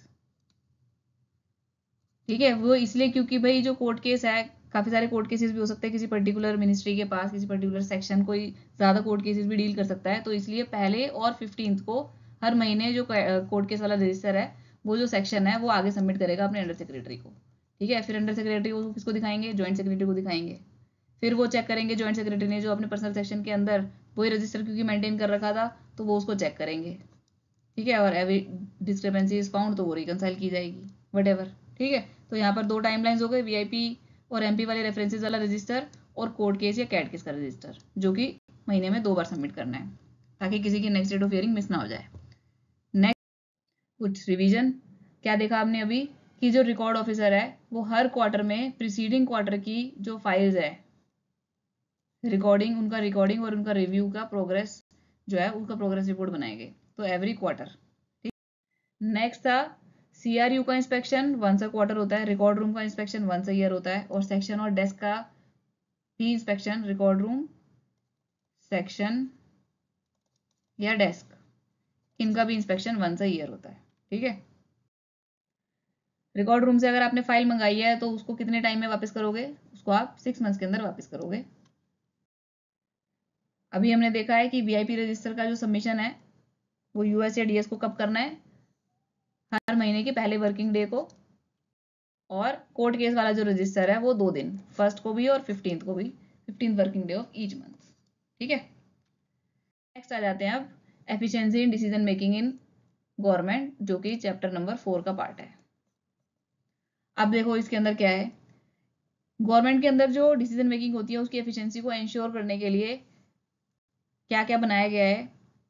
Speaker 1: ठीक है। वो इसलिए क्योंकि भाई जो कोर्ट केस है काफी सारे कोर्ट केसेस भी हो सकते हैं किसी पर्टिकुलर मिनिस्ट्री के पास, किसी पर्टिकुलर सेक्शन कोई ज्यादा कोर्ट केसेस भी डील कर सकता है। तो इसलिए पहले और फिफ्टींथ को हर महीने जो कोर्ट केस वाला रजिस्टर है वो जो सेक्शन है वो आगे सबमिट करेगा अपने अंडर सेक्रेटरी को, ठीक है। फिर अंडर सेक्रेटरी को किसको दिखाएंगे, ज्वाइंट सेक्रेटरी को दिखाएंगे। फिर वो चेक करेंगे ज्वाइंट सेक्रेटरी ने जो अपने पर्सनल सेक्शन के अंदर वही रजिस्टर क्योंकि मेंटेन कर रखा था तो वो उसको चेक करेंगे, ठीक है। और एवरी डिस्क्रिपेंसी इज फाउंड तो वो रिकनसाइल की जाएगी वट एवर, ठीक है। तो यहाँ पर दो टाइमलाइंस हो गए, वीआईपी और एमपी वाले रेफरेंसेस वाला रजिस्टर और कोर्ट केस या कैट केस का रजिस्टर जो कि महीने में दो बार सबमिट करना है ताकि किसी की next date of hearing miss ना हो जाए। नेक्स्ट कुछ रिवीजन क्या देखा आपने अभी कि जो रिकॉर्ड ऑफिसर है वो हर क्वार्टर में प्रीसीडिंग क्वार्टर की जो फाइल्स है रिकॉर्डिंग उनका रिकॉर्डिंग और उनका रिव्यू का प्रोग्रेस जो है उनका प्रोग्रेस रिपोर्ट बनाएंगे, तो एवरी क्वार्टर, ठीक। नेक्स्ट था सीआरयू का इंस्पेक्शन वंस अ क्वार्टर होता है, रिकॉर्ड रूम का इंस्पेक्शन वंस अ ईयर होता है, और सेक्शन और डेस्क का भी इंस्पेक्शन, रिकॉर्ड रूम, सेक्शन या डेस्क इनका भी इंस्पेक्शन वंस अ ईयर होता है, ठीक है। रिकॉर्ड रूम से अगर आपने फाइल मंगाई है तो उसको कितने टाइम में वापस करोगे, उसको आप सिक्स मंथ्स के अंदर वापस करोगे। अभी हमने देखा है कि वीआईपी रजिस्टर का जो सबमिशन है वो यूएस या डीएस को कब करना है, हर महीने के पहले वर्किंग डे को। और कोर्ट केस वाला जो रजिस्टर है वो दो दिन, फर्स्ट को भी और फिफ्टींथ को भी, fifteenth working day of each month, ठीक है। नेक्स्ट आ जाते हैं अब efficiency in decision making in government जो कि चैप्टर नंबर फोर का पार्ट है। अब देखो इसके अंदर क्या है, गवर्नमेंट के अंदर जो डिसीजन मेकिंग होती है उसकी एफिशिएंसी को इंश्योर करने के लिए क्या क्या बनाया गया है,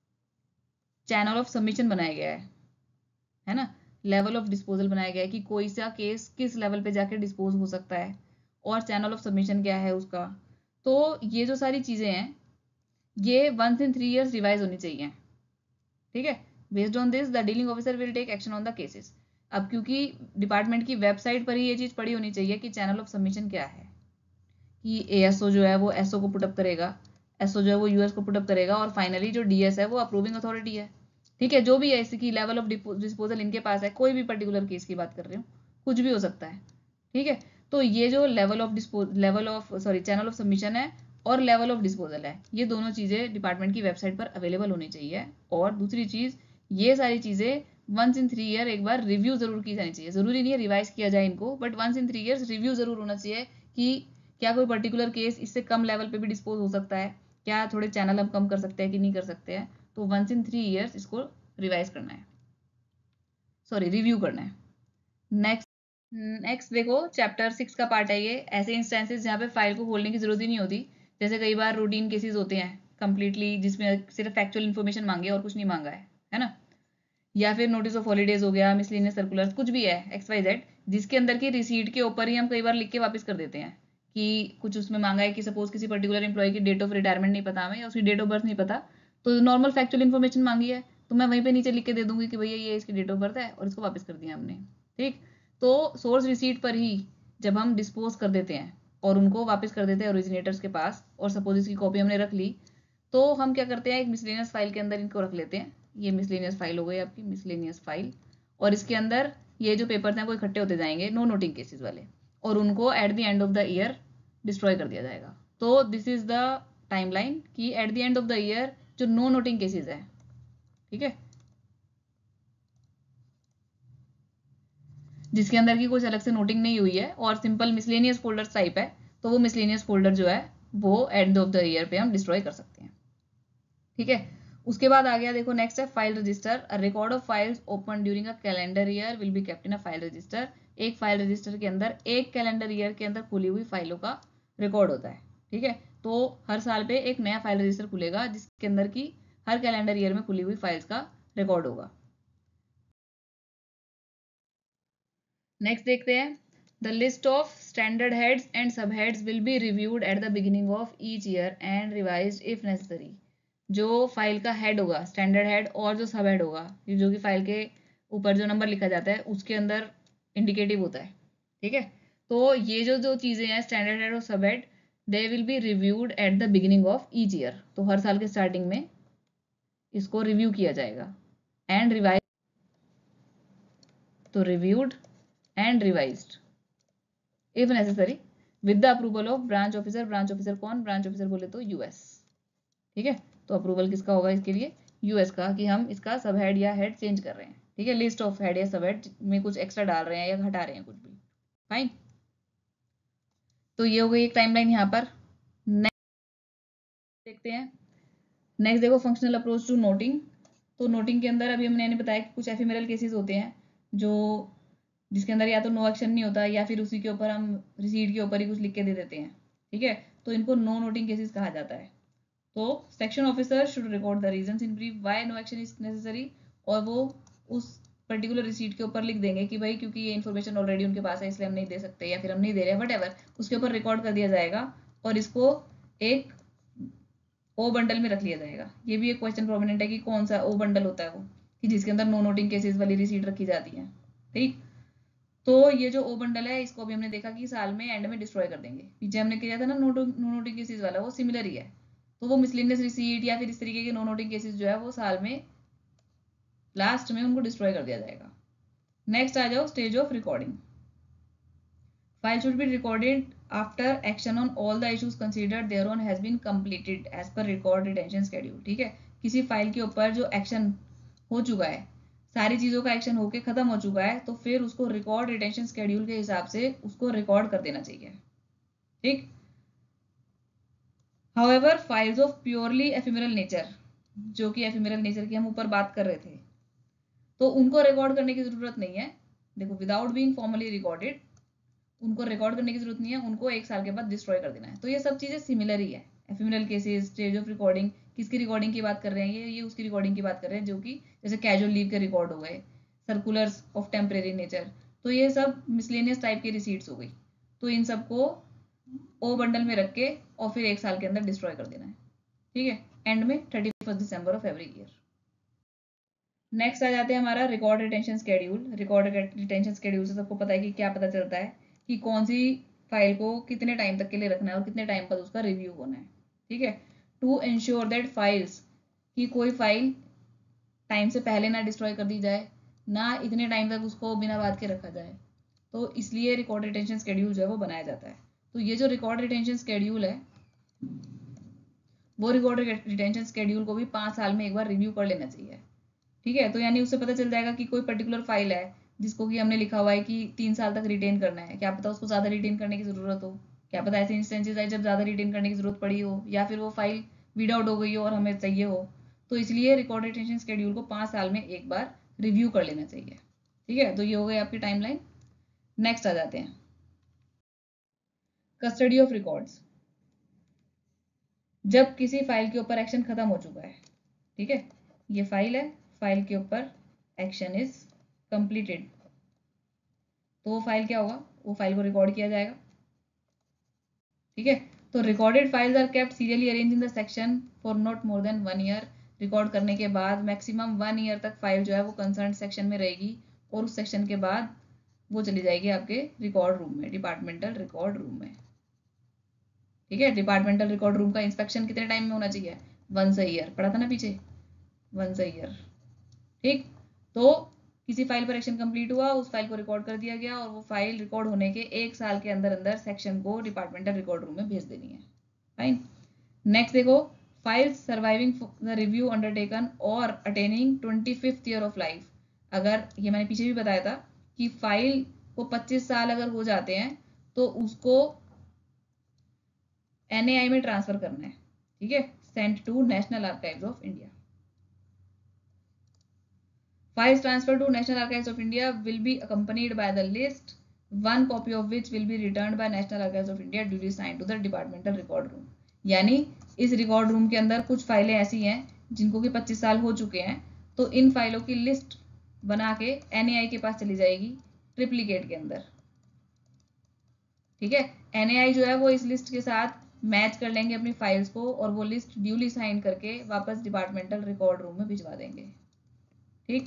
Speaker 1: चैनल ऑफ सबमिशन बनाया गया है है ना, लेवल ऑफ डिस्पोजल बनाया गया है कि कोई सा केस किस लेवल पे जाके डिस्पोज हो सकता है, और चैनल ऑफ सबमिशन क्या है उसका। तो ये जो सारी चीजें हैं ये once in three years revise होनी चाहिए, ठीक है। Based on this the dealing officer will take action on the cases. अब क्योंकि डिपार्टमेंट की वेबसाइट पर ही ये चीज पड़ी होनी चाहिए कि चैनल ऑफ सबमिशन क्या है, कि एएसओ जो है वो एसओ को पुटअप करेगा, एसओ जो है वो यूएस को पुटअप करेगा, और फाइनली जो डीएस है वो अप्रूविंग अथॉरिटी है, ठीक है। जो भी है इसकी लेवल ऑफ डिस्पोजल इनके पास है, कोई भी पर्टिकुलर केस की बात कर रही हूँ, कुछ भी हो सकता है, ठीक है। तो ये जो level of dispose level of sorry channel of submission है और लेवल ऑफ डिस्पोजल है, ये दोनों चीजें डिपार्टमेंट की वेबसाइट पर अवेलेबल होनी चाहिए। और दूसरी चीज ये सारी चीजें वंस इन थ्री ईयर एक बार रिव्यू जरूर की जानी चाहिए, जरूरी नहीं है रिवाइज किया जाए इनको, but once in three years review जरूर होना चाहिए कि क्या कोई पर्टिकुलर केस इससे कम लेवल पे भी डिस्पोज हो सकता है, क्या थोड़े चैनल हम कम कर सकते हैं कि नहीं कर सकते हैं। तो वंस इन थ्री ईयर्स इसको रिवाइज करना है, सॉरी रिव्यू करना है। नेक्स्ट नेक्स्ट देखो चैप्टर सिक्स का पार्ट है ये, ऐसे इंस्टेंसेस जहाँ पे फाइल को खोलने की जरूरत ही नहीं होती। जैसे कई बार रूटीन केसेस होते हैं कंप्लीटली जिसमें सिर्फ फैक्चुअल इन्फॉर्मेशन मांगे और कुछ नहीं मांगा है है ना, या फिर नोटिस ऑफ हॉलीडेज हो गया, मिसलेनियस सर्कुलर, कुछ भी है एक्स वाई जेड, जिसके अंदर की रिसीट के ऊपर ही हम कई बार लिख के वापस कर देते हैं कि कुछ उसमें मांगा है कि सपोज किसी पर्टिकुलर एम्प्लॉय की डेट ऑफ रिटायरमेंट नहीं पता हमें या उसकी डेट ऑफ बर्थ नहीं पता, तो नॉर्मल फैक्चुअल इन्फॉर्मेशन मांगी है तो मैं वहीं पे नीचे लिख के दे दूंगी कि भैया ये इसकी डेट ऑफ बर्थ है और इसको वापस कर दिया हमने, ठीक। तो सोर्स रिसीट पर ही जब हम डिस्पोज कर देते हैं और उनको वापस कर देते हैं ओरिजिनेटर्स के पास, और सपोज इसकी कॉपी हमने रख ली, तो हम क्या करते हैं, एक मिसलेनियस फाइल के अंदर इनको रख लेते हैं। ये मिसलेनियस फाइल हो गई आपकी, मिसलेनियस फाइल, और इसके अंदर ये जो पेपर्स हैं वो इकट्ठे होते जाएंगे नो नोटिंग केसेस वाले, और उनको at the end of the year destroy कर दिया जाएगा। तो दिस इज द टाइमलाइन कि at the end of the year जो नो नोटिंग केसेस है, ठीक है, जिसके अंदर की कुछ अलग से नोटिंग नहीं हुई है और सिंपल मिसलेनियस फोल्डर टाइप है, तो वो मिसलेनियस फोल्डर जो है वो एंड ऑफ द ईयर पे हम डिस्ट्रॉय कर सकते हैं, ठीक है। उसके बाद आ गया, देखो नेक्स्ट है file register. A record of files open during a calendar year will be kept in a file register. एक फाइल रजिस्टर के अंदर एक कैलेंडर ईयर के अंदर खुली हुई फाइलों का रिकॉर्ड होता है, ठीक है। तो हर साल पे एक नया फाइल रजिस्टर खुलेगा जिसके अंदर की हर कैलेंडर ईयर में खुली हुई फाइल्स का रिकॉर्ड होगा। नेक्स्ट देखते हैं, the list of standard heads and sub heads will be reviewed at the beginning of each year and revised if necessary. जो फाइल का हेड होगा, स्टैंडर्ड हेड, और जो सब हेड होगा, जो कि फाइल के ऊपर जो नंबर लिखा जाता है उसके अंदर इंडिकेटिव होता है, ठीक है। तो ये जो जो चीज़ें हैं, स्टैंडर्ड हेड और sub head, they will be reviewed at the beginning of each year. तो हर साल के स्टार्टिंग में इसको रिव्यू किया जाएगा एंड रिवाइज, तो reviewed and revised if necessary with the approval of branch officer. Branch officer कौन? ब्रांच ऑफिसर बोले तो यूएस, ठीक है। तो अप्रूवल किसका होगा इसके लिए? यूएस का, कि हम इसका सब हेड या हेड चेंज कर रहे हैं, ठीक है। लिस्ट ऑफ हेड या सब हेड में कुछ एक्स्ट्रा डाल रहे हैं या घटा रहे हैं कुछ भी, फाइन। तो ये हो गई एक टाइमलाइन यहाँ पर। नेक्स्ट देखते हैं, नेक्स्ट देखो फंक्शनल अप्रोच टू नोटिंग। तो नोटिंग के अंदर अभी हमने बताया कि कुछ एफिमेरल केसेस होते हैं जो जिसके अंदर या तो नो एक्शन नहीं होता या फिर उसी के ऊपर हम रिसीट के ऊपर ही कुछ लिख के दे देते हैं, ठीक है। तो इनको नो नोटिंग केसेस कहा जाता है। तो section officer should record the reasons in brief why no action is necessary, और वो उस पर्टिकुलर रिसीट के ऊपर लिख देंगे कि भाई क्योंकि ये इन्फॉर्मेशन ऑलरेडी उनके पास है इसलिए हम नहीं दे सकते, या फिर हम नहीं दे रहे, वट एवर, उसके ऊपर रिकॉर्ड कर दिया जाएगा और इसको एक ओ बंडल में रख लिया जाएगा। ये भी एक क्वेश्चन प्रोमिनेंट है कि कौन सा ओ बंडल होता है वो, कि जिसके अंदर नो नोटिंग केसेस वाली रिसीट रखी जाती है, ठीक। तो ये जो ओ बंडल है इसको भी हमने देखा कि साल में एंड में डिस्ट्रॉय कर देंगे। पीछे हमने किया था ना नो नोटिंग केसेस वाला, वो सिमिलर ही है। तो वो मिसलेनियस रिसीट या फिर इस तरीके के नो नोटिंग केसेस जो है वो साल में लास्ट में उनको डिस्ट्रॉय कर दिया जाएगा। नेक्स्ट आ जाओ, stage of recording. File should be recorded after action on all the issues considered thereon has been completed as per record retention schedule, ठीक है। किसी फाइल के ऊपर जो एक्शन हो चुका है, सारी चीजों का एक्शन होके खत्म हो चुका है, तो फिर उसको रिकॉर्ड रिटेंशन शेड्यूल के हिसाब से उसको रिकॉर्ड कर देना चाहिए, ठीक। However files of purely ephemeral nature, जो कि एफिमेरल नेचर की हम ऊपर बात कर रहे थे, तो उनको रिकॉर्ड करने की जरूरत नहीं है। देखो, विदाउट बीइंग फॉर्मली रिकॉर्डेड, उनको रिकॉर्ड करने की जरूरत नहीं है, उनको एक साल के बाद डिस्ट्रॉय कर देना है। तो ये सब चीजें सिमिलर ही है। Ephemeral cases, stage of recording, किसकी रिकॉर्डिंग की बात कर रहे हैं, ये ये उसकी रिकॉर्डिंग की बात कर रहे हैं जो कि जैसे कैजुअल लीव के रिकॉर्ड हो गए, सर्कुलर्स ऑफ टेम्परेरी नेचर, तो ये सब मिसलेनियस टाइप की रिसीट्स हो गई। तो इन सबको ओ बंडल में रख के और फिर एक साल के अंदर डिस्ट्रॉय कर देना है, ठीक है, एंड में thirty first December of every year. Next आ जाते हैं हमारा record retention schedule. Record retention schedule से सबको पता है कि क्या पता चलता है कि कौन सी फाइल को कितने टाइम तक के लिए रखना है और कितने टाइम पर उसका रिव्यू होना है, ठीक है। टू इंश्योर दैट फाइल्स, कि कोई फाइल टाइम से पहले ना डिस्ट्रॉय कर दी जाए, ना इतने टाइम तक उसको बिना बात के रखा जाए, तो इसलिए रिकॉर्ड रिटेंशन स्केड्यूल जो है वो बनाया जाता है। तो ये जो रिकॉर्ड रिटेंशन स्केड्यूल है, वो रिकॉर्ड रिटेंशन स्केड्यूल को भी पाँच साल में एक बार रिव्यू कर लेना चाहिए, ठीक है। तो यानी उससे पता चल जाएगा कि कोई पर्टिकुलर फाइल है जिसको कि हमने लिखा हुआ है कि तीन साल तक रिटेन करना है, क्या पता उसको ज़्यादा रिटेन करने की ज़रूरत हो, क्या पता ऐसे इंस्टेंसेस आए जब ज़्यादा रिटेन करने की ज़रूरत पड़ी हो, या फिर वो फाइल वीड आउट हो गई हो और हमें चाहिए हो। तो इसलिए रिकॉर्ड रिटेंशन स्केड्यूल को पाँच साल में एक बार रिव्यू कर लेना चाहिए, ठीक है। तो ये हो गई आपकी टाइमलाइन। नेक्स्ट आ जाते हैं कस्टडी ऑफ रिकॉर्ड्स। जब किसी फाइल के ऊपर एक्शन खत्म हो चुका है, ठीक है, ये फाइल है, फाइल के ऊपर एक्शन इज कंप्लीटेड, तो वो फाइल क्या होगा, वो फाइल को रिकॉर्ड किया जाएगा, ठीक है। तो recorded files are kept serially arrange in the section for not more than one year. Record करने के बाद मैक्सिमम वन ईयर तक फाइल जो है वो कंसर्न सेक्शन में रहेगी, और उस सेक्शन के बाद वो चली जाएगी आपके रिकॉर्ड रूम में, डिपार्टमेंटल रिकॉर्ड रूम में, ठीक है। डिपार्टमेंटल रिकॉर्ड रूम का इंस्पेक्शन कितने टाइम में होना चाहिए? वंस अ ईयर, पढ़ा था ना पीछे, वंस अ ईयर। ठीक, तो किसी फाइल पर एक्शन कंप्लीट हुआ, उस फाइल को रिकॉर्ड कर दिया गया और वो फाइल रिकॉर्ड होने के एक साल के अंदर अंदर सेक्शन को डिपार्टमेंटल रिकॉर्ड रूम में भेज देनी है। फाइन। नेक्स्ट देखो, files surviving the review undertaken और attaining twenty fifth year of life. अगर ये मैंने पीछे भी बताया था कि फाइल को पच्चीस साल अगर हो जाते हैं तो उसको एनएआई में ट्रांसफर करना है। ठीक है, sent to national archives of India. Files transferred to National Archives of India will be accompanied by the list, one copy of which will be returned by National Archives of India duly signed to the departmental record room। यानी इस record room के अंदर कुछ फाइलें ऐसी हैं जिनको कि पच्चीस साल हो चुके हैं, तो इन फाइलों की लिस्ट बना के एनएआई के पास चली जाएगी ट्रिप्लीकेट के अंदर। ठीक है, एनएआई जो है वो इस लिस्ट के साथ मैच कर लेंगे अपनी फाइल्स को और वो लिस्ट ड्यूली साइन करके वापस डिपार्टमेंटल रिकॉर्ड रूम में भिजवा देंगे। ठीक,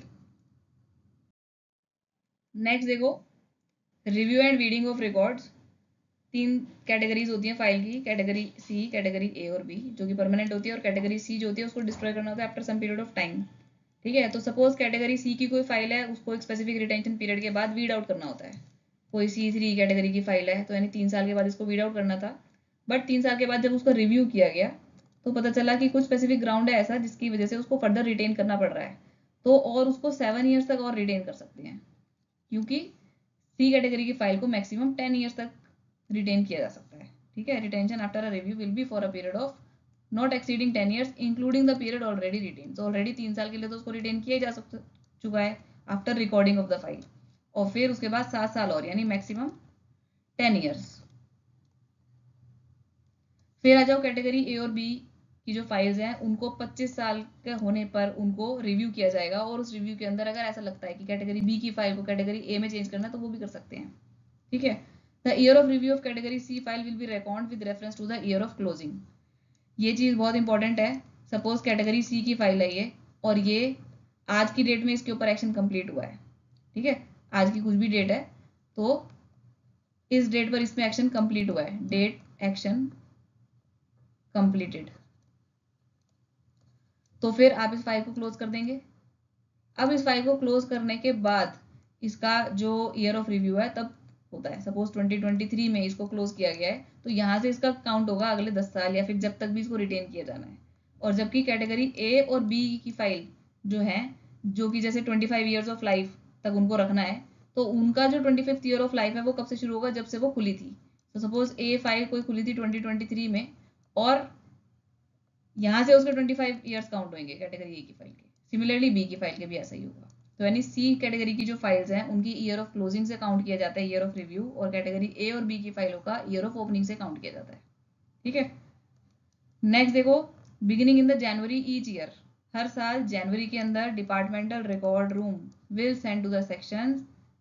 Speaker 1: नेक्स्ट देखो, review and reading of records. तीन कैटेगरीज होती हैं फाइल की, कैटेगरी सी, कैटेगरी ए और बी, जो कि परमानेंट होती है, और कैटेगरी सी जो होती है उसको डिस्ट्रॉय करना होता है after some period of time. ठीक है, तो सपोज कैटेगरी सी की कोई फाइल है, उसको एक स्पेसिफिक रिटेंशन पीरियड के बाद वीड आउट करना होता है। कोई सी थ्री कैटेगरी की फाइल है तो यानी तीन साल के बाद इसको वीड आउट करना था, बट तीन साल के बाद जब उसको रिव्यू किया गया तो पता चला कि कुछ स्पेसिफिक ग्राउंड है ऐसा जिसकी वजह से उसको फर्दर रिटेन करना पड़ रहा है, तो और उसको सेवन ईयर्स तक और रिटेन कर सकते हैं, क्योंकि सी कैटेगरी की फाइल को मैक्सिमम टेन ईयर्स तक रिटेन किया जा सकता है। ठीक है, retention after a review will be for a period of not exceeding ten years including the period already retain. तो ऑलरेडी तीन साल के लिए तो उसको रिटेन किया जा सकता चुका है after recording of the file, और फिर उसके बाद सात साल और यानी मैक्सिमम टेन ईयर्स। फिर आ जाओ कैटेगरी ए और बी की जो फाइल्स हैं उनको पच्चीस साल के होने पर उनको रिव्यू किया जाएगा, और उस रिव्यू के अंदर अगर ऐसा लगता है कि कैटेगरी बी की फाइल को कैटेगरी ए में चेंज करना है तो वो भी कर सकते हैं। ठीक है, the year of review of category C file will be record with reference to the year of closing. ये चीज बहुत इंपॉर्टेंट है। सपोज कैटेगरी सी की फाइल है ये, और ये आज की डेट में इसके ऊपर एक्शन कंप्लीट हुआ है। ठीक है, आज की कुछ भी डेट है तो इस डेट पर इसमें एक्शन कंप्लीट हुआ है, डेट एक्शन कंप्लीटेड, तो फिर आप इस फाइल को क्लोज कर देंगे। अब इस फाइल को क्लोज करने के बाद इसका जो ईयर ऑफ रिव्यू है तब होता है। सपोज ट्वेंटी ट्वेंटी थ्री में इसको क्लोज किया गया है तो यहाँ से इसका काउंट होगा अगले दस साल या फिर जब तक भी इसको रिटेन किया जाना है। और जबकि कैटेगरी ए और बी की फाइल जो है, जो कि जैसे twenty five years of life तक उनको रखना है, तो उनका जो twenty fifth year of life है वो कब से शुरू होगा, जब से वो खुली थी। तो सपोज ए फाइल कोई खुली थी ट्वेंटी ट्वेंटी थ्री में, और यहाँ से उसके ट्वेंटी फाइव ईयर्स काउंट होंगे कैटेगरी ए की फाइल के। सिमिलरली बी की फाइल के भी ऐसा ही होगा। तो यानी सी कैटेगरी की जो फाइल्स हैं उनकी ईयर ऑफ क्लोजिंग से काउंट किया जाता है ईयर ऑफ रिव्यू, और कैटेगरी ए और बी की फाइलों का ईयर ऑफ ओपनिंग से काउंट किया जाता है। ठीक है, नेक्स्ट देखो, beginning in the January each year, हर साल जनवरी के अंदर departmental record room will send to the section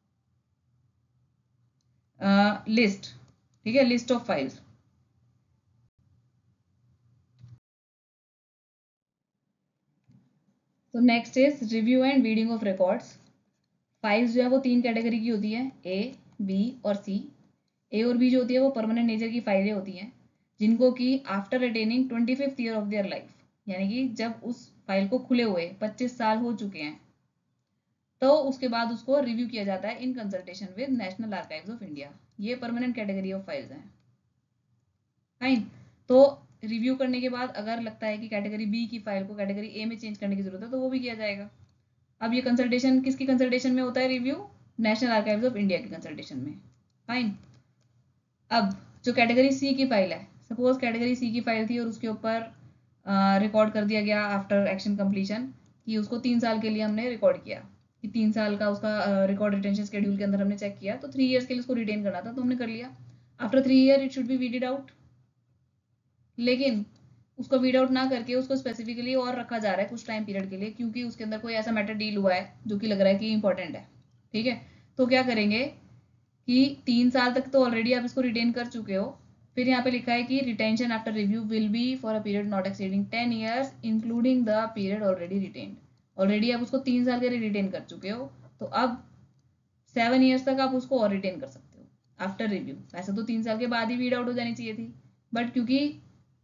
Speaker 1: list. ठीक है, लिस्ट ऑफ फाइल्स। तो next is review and reading of records. Files जो है वो तीन कैटेगरी की होती है, ए, बी और सी। ए और बी जो होती है वो परमानेंट नेचर की फाइलें होती हैं, जिनको कि after attaining twenty fifth year of their life, यानी कि जब उस फाइल को खुले हुए पच्चीस साल हो चुके हैं तो उसके बाद उसको रिव्यू किया जाता है in consultation with national archives of India. ये परमानेंट कैटेगरी ऑफ फाइल्स हैं। फाइन, तो रिव्यू करने के बाद अगर लगता है कि कैटेगरी बी की फाइल को कैटेगरी ए में चेंज करने की जरूरत है तो वो भी किया जाएगा। अब ये कंसल्टेशन किसकी कंसल्टेशन में होता है review, national archives of India की कंसल्टेशन में। फाइन, अब जो कैटेगरी सी की फाइल है, सपोज कैटेगरी सी की फाइल थी और उसके ऊपर रिकॉर्ड कर दिया गया आफ्टर एक्शन कंप्लीशन कि उसको तीन साल के लिए हमने रिकॉर्ड किया, कि तीन साल का उसका रिकॉर्ड रिटेंशन शेड्यूल के अंदर हमने चेक किया, तो थ्री इयर्स के लिए उसको रिटेन करना था तो हमने कर लिया। After three year it should be weeded out, लेकिन उसको वीड आउट ना करके उसको स्पेसिफिकली और रखा जा रहा है कुछ टाइम पीरियड के लिए, क्योंकि उसके अंदर कोई ऐसा मैटर डील हुआ है जो कि लग रहा है कि इंपॉर्टेंट है। ठीक है, तो क्या करेंगे कि तीन साल तक तो ऑलरेडी आप इसको रिटेन कर चुके हो, फिर यहाँ पे लिखा है कि retention after review will be for a period not exceeding ten years including the period already retained. Already आप उसको तीन साल के लिए रिटेन कर चुके हो, तो अब सेवन ईयर्स तक आप उसको और रिटेन कर सकते हो आफ्टर रिव्यू। वैसे तो तीन साल के बाद ही वीड आउट हो जानी चाहिए थी, बट क्योंकि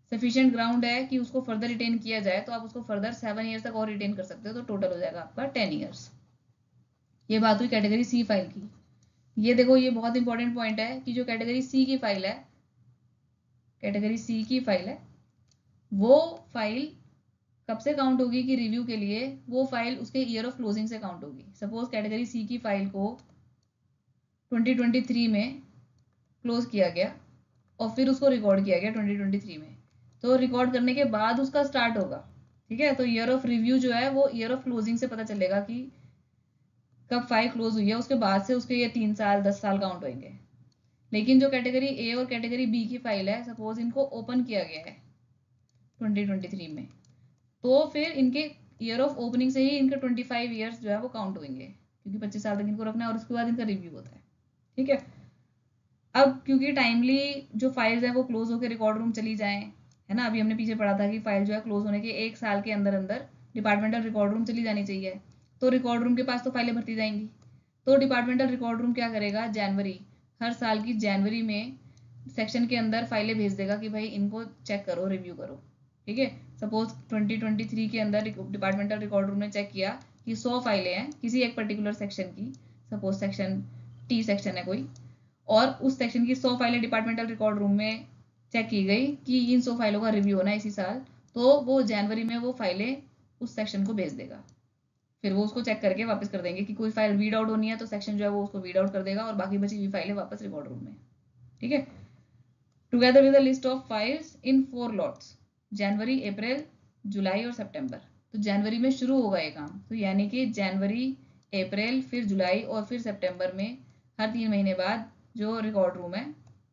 Speaker 1: सफिशिएंट ग्राउंड है कि उसको फर्दर रिटेन किया जाए तो आप उसको फर्दर सेवन ईयर्स तक और रिटेन कर सकते हो, तो टोटल हो जाएगा आपका टेन ईयर्स। ये बात हुई कैटेगरी सी फाइल की। ये देखो, ये बहुत इंपॉर्टेंट पॉइंट है कि जो कैटेगरी सी की फाइल है, कैटेगरी सी की फाइल है, वो फाइल कब से काउंट होगी कि रिव्यू के लिए, वो फाइल उसके ईयर ऑफ क्लोजिंग से काउंट होगी। सपोज कैटेगरी सी की फाइल को ट्वेंटी ट्वेंटी थ्री में क्लोज किया गया और फिर उसको रिकॉर्ड किया गया ट्वेंटी ट्वेंटी थ्री में, तो रिकॉर्ड करने के बाद उसका स्टार्ट होगा, ठीक है। तो ईयर ऑफ रिव्यू जो है वो ईयर ऑफ क्लोजिंग से पता चलेगा कि कब फाइल क्लोज हुई है, उसके बाद से उसके ये तीन साल दस साल काउंट होंगे। लेकिन जो कैटेगरी ए और कैटेगरी बी की फाइल है, सपोज इनको ओपन किया गया है ट्वेंटी ट्वेंटी थ्री में, तो फिर इनके ईयर ऑफ ओपनिंग से ही इनके ट्वेंटी फाइव ईयर्स जो है वो काउंट होंगे, क्योंकि पच्चीस साल तक इनको रखना है और उसके बाद इनका रिव्यू होता है, ठीक है। अब क्योंकि टाइमली जो फाइल्स है वो क्लोज होकर रिकॉर्ड रूम चली जाएं, है ना, अभी हमने पीछे पढ़ा था कि फाइल जो है क्लोज होने के एक साल के अंदर अंदर डिपार्टमेंटल रिकॉर्ड रूम चली जानी चाहिए, तो रिकॉर्ड रूम के पास तो फाइलें भरती जाएंगी। तो डिपार्टमेंटल रिकॉर्ड रूम क्या करेगा, जनवरी, हर साल की जनवरी में सेक्शन के अंदर फाइलें भेज देगा कि भाई इनको चेक करो, रिव्यू करो, ठीक है। सपोज ट्वेंटी ट्वेंटी थ्री के अंदर डिपार्टमेंटल रिकॉर्ड रूम ने चेक किया कि सौ फाइलें हैं किसी एक पर्टिकुलर सेक्शन की, सपोज सेक्शन टी सेक्शन है कोई, और उस सेक्शन की सौ फाइलें डिपार्टमेंटल रिकॉर्ड रूम में चेक की गई कि इन सौ फाइलों का रिव्यू होना है इसी साल, तो वो जनवरी में वो फाइलें उस सेक्शन को भेज देगा। फिर वो उसको चेक करके वापस कर देंगे कि कोई फाइल रीड आउट होनी है तो सेक्शन जो है वो उसको रीड आउट कर देगा और बाकी बची हुई फाइलें वापस रिकॉर्ड रूम में, ठीक है। Together with a list of files in four lots, January, April, July और सितंबर। तो जनवरी में शुरू होगा ये काम, तो यानी कि जनवरी, अप्रैल, फिर जुलाई और फिर सितंबर में हर तीन महीने बाद जो रिकॉर्ड रूम है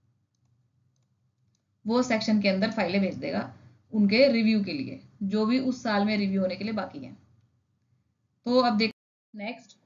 Speaker 1: वो सेक्शन के अंदर फाइलें भेज देगा उनके रिव्यू के लिए, जो भी उस साल में रिव्यू होने के लिए बाकी है। तो अब देख नेक्स्ट,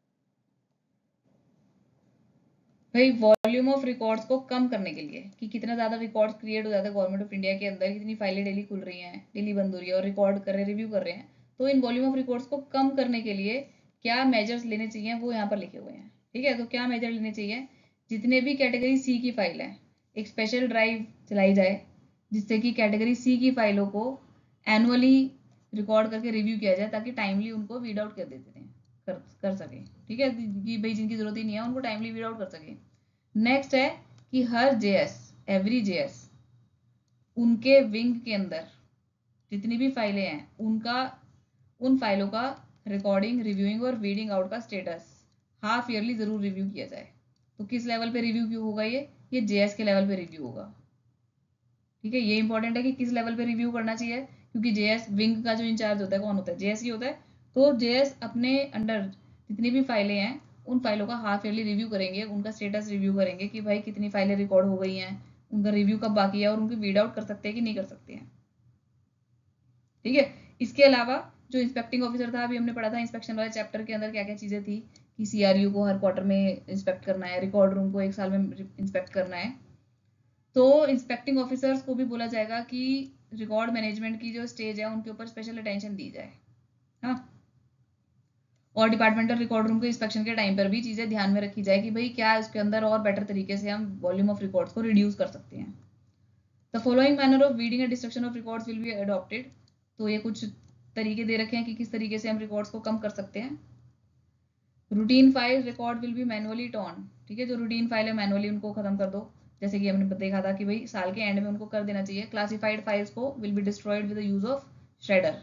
Speaker 1: भाई वॉल्यूम ऑफ रिकॉर्ड्स को कम करने के लिए कि कितना ज्यादा रिकॉर्ड्स क्रिएट हो जाता है गवर्नमेंट ऑफ इंडिया के अंदर, कितनी फाइलें डेली खुल रही हैं, डेली बंद हो रही है और रिकॉर्ड कर रहे हैं, रिव्यू कर रहे हैं, तो इन वॉल्यूम ऑफ रिकॉर्ड्स को कम करने के लिए क्या मेजर्स लेने चाहिए वो यहाँ पर लिखे हुए हैं, ठीक है। तो क्या मेजर लेने चाहिए, जितने भी कैटेगरी सी की फाइल है एक स्पेशल ड्राइव चलाई जाए जिससे कि कैटेगरी सी की फाइलों को एनुअली रिकॉर्ड करके रिव्यू किया जाए ताकि टाइमली उनको वीड आउट कर देते हैं कर कर सके, ठीक है, कि भाई जिनकी जरूरत ही नहीं है उनको टाइमली वीड आउट कर सके। नेक्स्ट है कि हर जेएस, एवरी जेएस, उनके विंग के अंदर जितनी भी फाइलें हैं उनका, उन फाइलों का रिकॉर्डिंग, रिव्यूइंग और वीडिंग आउट का स्टेटस हाफ ईयरली जरूर रिव्यू किया जाए। तो किस लेवल पे रिव्यू क्यों होगा, ये ये जेएस के लेवल पे रिव्यू होगा, ठीक है। ये इंपॉर्टेंट है कि किस लेवल पे रिव्यू करना चाहिए, क्योंकि जेएस विंग का जो इंचार्ज होता है कौन होता है, जेएस ही होता है। तो जेएस अपने अंडर जितनी भी फाइलें हैं उन फाइलों का हाफ ईयरली रिव्यू करेंगे, उनका स्टेटस रिव्यू करेंगे कि भाई कितनी फाइलें रिकॉर्ड हो गई हैं, उनका रिव्यू कब बाकी है और उनकी वीड आउट कर सकते हैं कि नहीं कर सकते हैं, ठीक है। इसके अलावा जो इंस्पेक्टिंग ऑफिसर था, अभी हमने पढ़ा था इंस्पेक्शन वाले चैप्टर के अंदर क्या क्या चीजें थी कि सीआरयू को हर क्वार्टर में इंस्पेक्ट करना है, रिकॉर्ड रूम को एक साल में इंस्पेक्ट करना है। तो इंस्पेक्टिंग ऑफिसर्स को भी बोला जाएगा कि रिकॉर्ड मैनेजमेंट की जो स्टेज है उनके ऊपर स्पेशल अटेंशन दी जाए, हाँ। और डिपार्टमेंटल रिकॉर्ड रूम के इंस्पेक्शन के टाइम पर भी चीजें ध्यान में रखी जाए कि भाई क्या उसके अंदर और बेटर तरीके से हम वॉल्यूम ऑफ रिकॉर्ड्स को रिड्यूस कर सकते हैं। The following manner of reading and destruction of records will be adopted. तो ये कुछ तरीके दे रखे हैं कि किस तरीके से हम रिकॉर्ड्स को कम कर सकते हैं। Routine file record will be manually torn, ठीक है, जो रूटीन फाइल है मैनुअली उनको खत्म कर दो, जैसे कि हमने देखा था कि भाई साल के एंड में उनको कर देना चाहिए। क्लासिफाइड फाइल्स को will be destroyed with the use of shredder.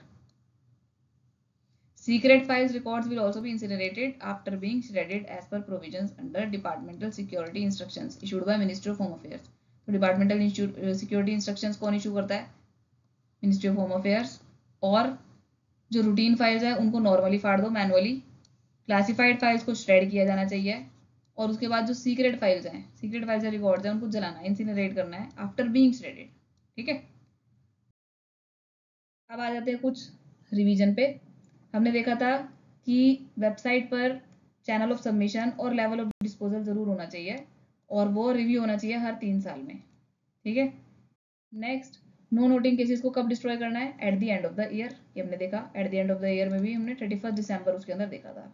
Speaker 1: Secret files records will also be incinerated after being shredded as per provisions under departmental security instructions issued by Ministry of Home Affairs. तो departmental security instructions कौन issue करता है, Ministry of Home Affairs। और जो routine files है उनको normally फाड़ दो मैनुअली, क्लासिफाइड फाइल्स को श्रेड किया जाना चाहिए, और उसके बाद जो सीक्रेट फाइल्स हैं, सीक्रेट फाइल्स या रिकॉर्ड्स हैं उनको जलाना है, इंसिनरेट करना है आफ्टर बीइंग श्रेडेड, ठीक है। अब आ जाते हैं कुछ रिवीजन पे। हमने देखा था कि वेबसाइट पर चैनल ऑफ सबमिशन और लेवल ऑफ डिस्पोजल जरूर होना चाहिए और वो रिव्यू होना चाहिए हर तीन साल में, ठीक है। नेक्स्ट, नो नोटिंग केसेस को कब डिस्ट्रॉय करना है, at the end of the year. ये हमने देखा, at the end of the year में भी हमने थर्टी फर्स्ट दिसंबर उसके अंदर देखा था।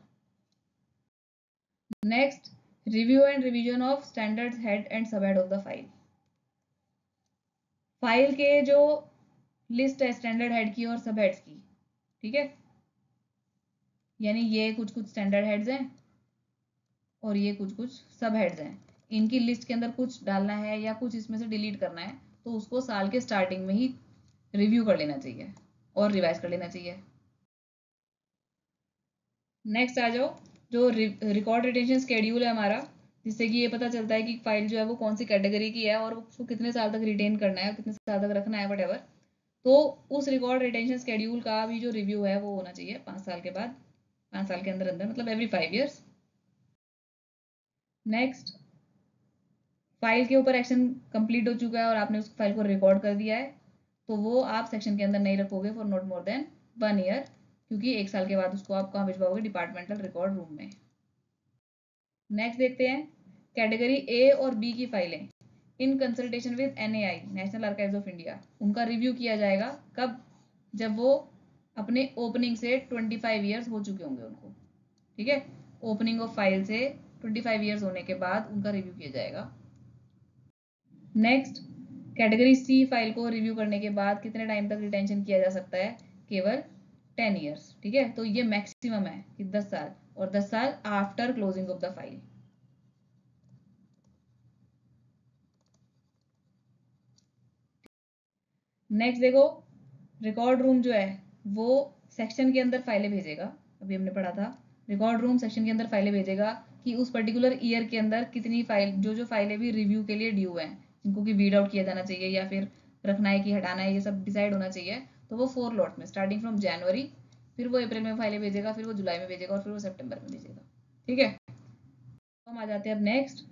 Speaker 1: Next, review and revision of standard head and sub head of the file. File के जो लिस्ट है स्टैंडर्ड हेड की और सब हेड्स की, ठीक है, यानी ये कुछ कुछ स्टैंडर्ड हेड्स हैं और ये कुछ कुछ सब हेड्स हैं, इनकी लिस्ट के अंदर कुछ डालना है या कुछ इसमें से डिलीट करना है तो उसको साल के स्टार्टिंग में ही रिव्यू कर लेना चाहिए और रिवाइज कर लेना चाहिए। नेक्स्ट आ जाओ, जो रिकॉर्ड रिटेंशन स्केड्यूल है हमारा, जिससे कि ये पता चलता है कि फाइल जो है वो कौन सी कैटेगरी की है और उसको कितने साल तक रिटेन करना है, कितने साल तक रखना है, वट तो उस रिकॉर्ड रिटेंशन स्केड्यूल का भी जो रिव्यू है वो होना चाहिए पाँच साल के बाद, पाँच साल के अंदर अंदर, मतलब every five years. Next, file के ऊपर एक्शन कंप्लीट हो चुका है और आपने उस फाइल को रिकॉर्ड कर दिया है तो वो आप सेक्शन के अंदर नहीं रखोगे for not more than one year, क्योंकि एक साल के बाद उसको आप कहाँ भिजवाओगे, डिपार्टमेंटल रिकॉर्ड रूम में। नेक्स्ट देखते हैं कैटेगरी ए और बी की फाइलें in consultation with NAI, National archives of India, उनका रिव्यू किया जाएगा कब, जब वो अपने ओपनिंग से ट्वेंटी फाइव ईयर्स हो चुके होंगे उनको, ठीक है, ओपनिंग ऑफ फाइल से ट्वेंटी फाइव ईयर्स होने के बाद उनका रिव्यू किया जाएगा। नेक्स्ट, कैटेगरी सी फाइल को रिव्यू करने के बाद कितने टाइम तक रिटेंशन किया जा सकता है, केवल टेन ईयर्स, ठीक है, तो ये मैक्सिमम है कि दस साल, और दस साल after closing of the file. Next देखो, रिकॉर्ड रूम जो है वो सेक्शन के अंदर फाइलें भेजेगा, अभी हमने पढ़ा था, रिकॉर्ड रूम सेक्शन के अंदर फाइलें भेजेगा कि उस पर्टिकुलर ईयर के अंदर कितनी फाइल, जो जो फाइलें भी रिव्यू के लिए ड्यू हैं, जिनको कि वीड आउट किया जाना चाहिए या फिर रखना है कि हटाना है, ये सब डिसाइड होना चाहिए, तो वो फोर लॉट में स्टार्टिंग फ्रॉम जनवरी, फिर वो अप्रैल में फाइलें भेजेगा, फिर वो जुलाई में भेजेगा और फिर वो सितंबर में भेजेगा, ठीक है। तो हम आ जाते हैं अब नेक्स्ट,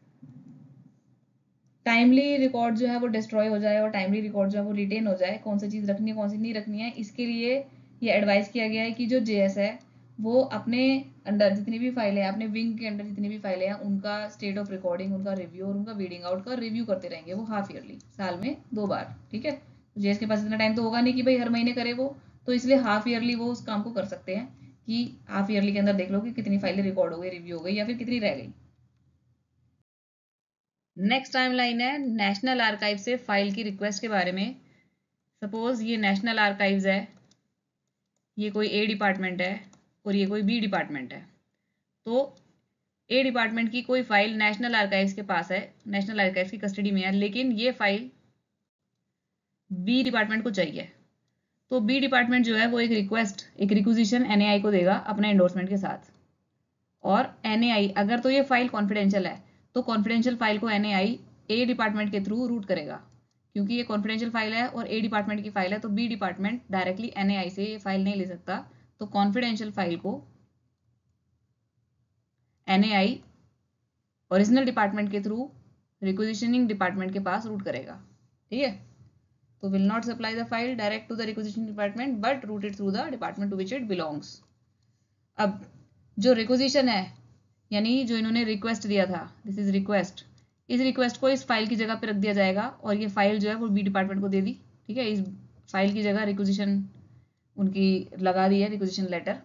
Speaker 1: टाइमली रिकॉर्ड जो है वो डिस्ट्रॉय हो जाए और टाइमली रिकॉर्ड जो है वो रिटेन हो जाए, कौन सी चीज़ रखनी है कौन सी नहीं रखनी है, इसके लिए ये एडवाइस किया गया है कि जो जेएस है वो अपने अंडर जितनी भी फाइलें हैं, अपने विंग के अंडर जितनी भी फाइलें हैं, उनका स्टेट ऑफ रिकॉर्डिंग, उनका रिव्यू और उनका वीडिंग आउट का रिव्यू करते रहेंगे, वो हाफ ईयरली, साल में दो बार, ठीक है। जेएस के पास इतना टाइम तो होगा नहीं कि भाई हर महीने करे वो, तो इसलिए हाफ ईयरली वो उस काम को कर सकते हैं कि हाफ ईयरली के अंदर देख लो कि कितनी फाइलें रिकॉर्ड हो गई, रिव्यू हो गई या फिर कितनी रह गई। नेक्स्ट टाइमलाइन है नेशनल आर्काइव से फाइल की रिक्वेस्ट के बारे में। सपोज ये नेशनल आर्काइव्स है, ये कोई ए डिपार्टमेंट है और ये कोई बी डिपार्टमेंट है, तो ए डिपार्टमेंट की कोई फाइल नेशनल आर्काइव्स के पास है, नेशनल आर्काइव्स की कस्टडी में है, लेकिन ये फाइल बी डिपार्टमेंट को चाहिए, तो बी डिपार्टमेंट जो है वो एक रिक्वेस्ट, एक रिक्विजिशन एनएआई को देगा अपने एंडोर्समेंट के साथ, और एनएआई अगर तो ये फाइल कॉन्फिडेंशियल है तो कॉन्फिडेंशियल फाइल को एनएआई ए डिपार्टमेंट के थ्रू रूट करेगा, क्योंकि ये कॉन्फिडेंशियल फाइल है और ए डिपार्टमेंट की फाइल है, तो बी डिपार्टमेंट डायरेक्टली एनएआई से ये फाइल नहीं ले सकता, तो कॉन्फिडेंशियल फाइल को एनएआई ओरिजिनल डिपार्टमेंट के थ्रू रिक्विजिशनिंग डिपार्टमेंट के पास रूट करेगा, ठीक है। तो will not supply the file direct to the requisition department but route it through the department to which it belongs. अब जो रिक्विजिशन है, यानी जो इन्होंने रिक्वेस्ट दिया था, दिस इज रिक्वेस्ट, इस रिक्वेस्ट को इस फाइल की जगह पे रख दिया जाएगा और ये फाइल जो है वो बी डिपार्टमेंट को दे दी, ठीक है, इस फाइल की जगह रिक्विजिशन उनकी लगा दी है, requisition letter.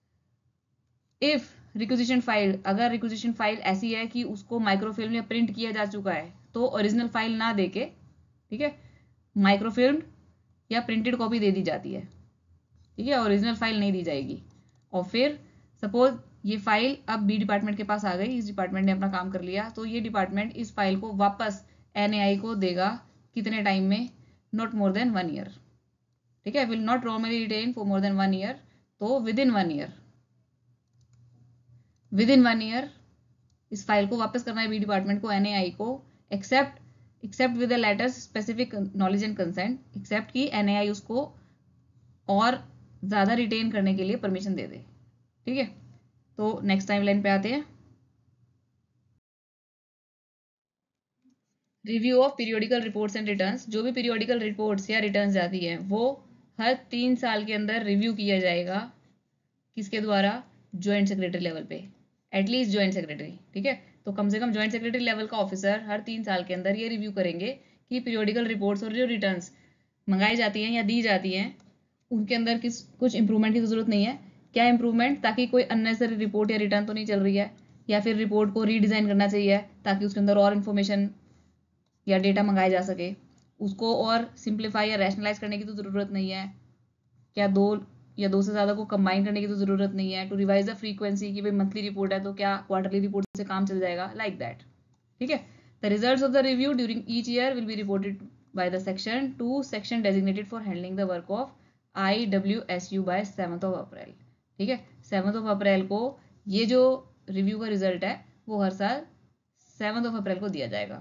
Speaker 1: If requisition file, अगर रिक्विजिशन फाइल ऐसी है कि उसको माइक्रोफिल्म या प्रिंट किया जा चुका है, तो ओरिजिनल फाइल ना देके, ठीक है, माइक्रोफिल्म या प्रिंटेड कॉपी दे दी जाती है, ठीक है, ओरिजिनल फाइल नहीं दी जाएगी। और फिर सपोज ये फाइल अब बी डिपार्टमेंट के पास आ गई, इस डिपार्टमेंट ने अपना काम कर लिया, तो ये डिपार्टमेंट इस फाइल को वापस एनएआई को देगा, कितने टाइम में, not more than one year, ठीक है, will not normally retain for more than one year, तो within one year, within one year इस फाइल को वापस करना है बी डिपार्टमेंट को, एनएआई को, except except with the letter specific knowledge and consent, except की NAI उसको और ज्यादा रिटेन करने के लिए परमिशन दे दे, ठीक है। तो नेक्स्ट टाइमलाइन पे आते हैं, review of periodical reports and returns. जो भी पीरियोडिकल रिपोर्ट्स या रिटर्न्स जाती है वो हर तीन साल के अंदर रिव्यू किया जाएगा, किसके द्वारा, ज्वाइंट सेक्रेटरी लेवल पे, एटलीस्ट ज्वाइंट सेक्रेटरी, ठीक है, तो कम से कम ज्वाइंट सेक्रेटरी लेवल का ऑफिसर हर तीन साल के अंदर ये रिव्यू करेंगे कि पीरियोडिकल रिपोर्ट्स और जो रिटर्न्स मंगाई जाती हैं या दी जाती हैं उनके अंदर किस कुछ इंप्रूवमेंट की जरूरत नहीं है, क्या इंप्रूवमेंट, ताकि कोई अननेसेसरी रिपोर्ट या रिटर्न तो नहीं चल रही है, या फिर रिपोर्ट को रीडिज़ाइन करना चाहिए ताकि उसके अंदर और इन्फॉर्मेशन या डेटा मंगाया जा सके, उसको और सिंप्लीफाई या रैशनलाइज करने की तो ज़रूरत नहीं है, क्या दो या दो से ज़्यादा को कंबाइन करने की तो ज़रूरत नहीं है, टू रिवाइज द फ्रीक्वेंसी कि भाई मंथली रिपोर्ट है तो क्या क्वार्टरली रिपोर्ट से काम चल जाएगा, लाइक दैट। ठीक है, the results of the review during each year will be reported by the section to section designated for handling the work of I W S U by seventh of April. ठीक है, seventh of अप्रैल को ये जो review का result है वो हर साल seventh of अप्रैल को दिया जाएगा।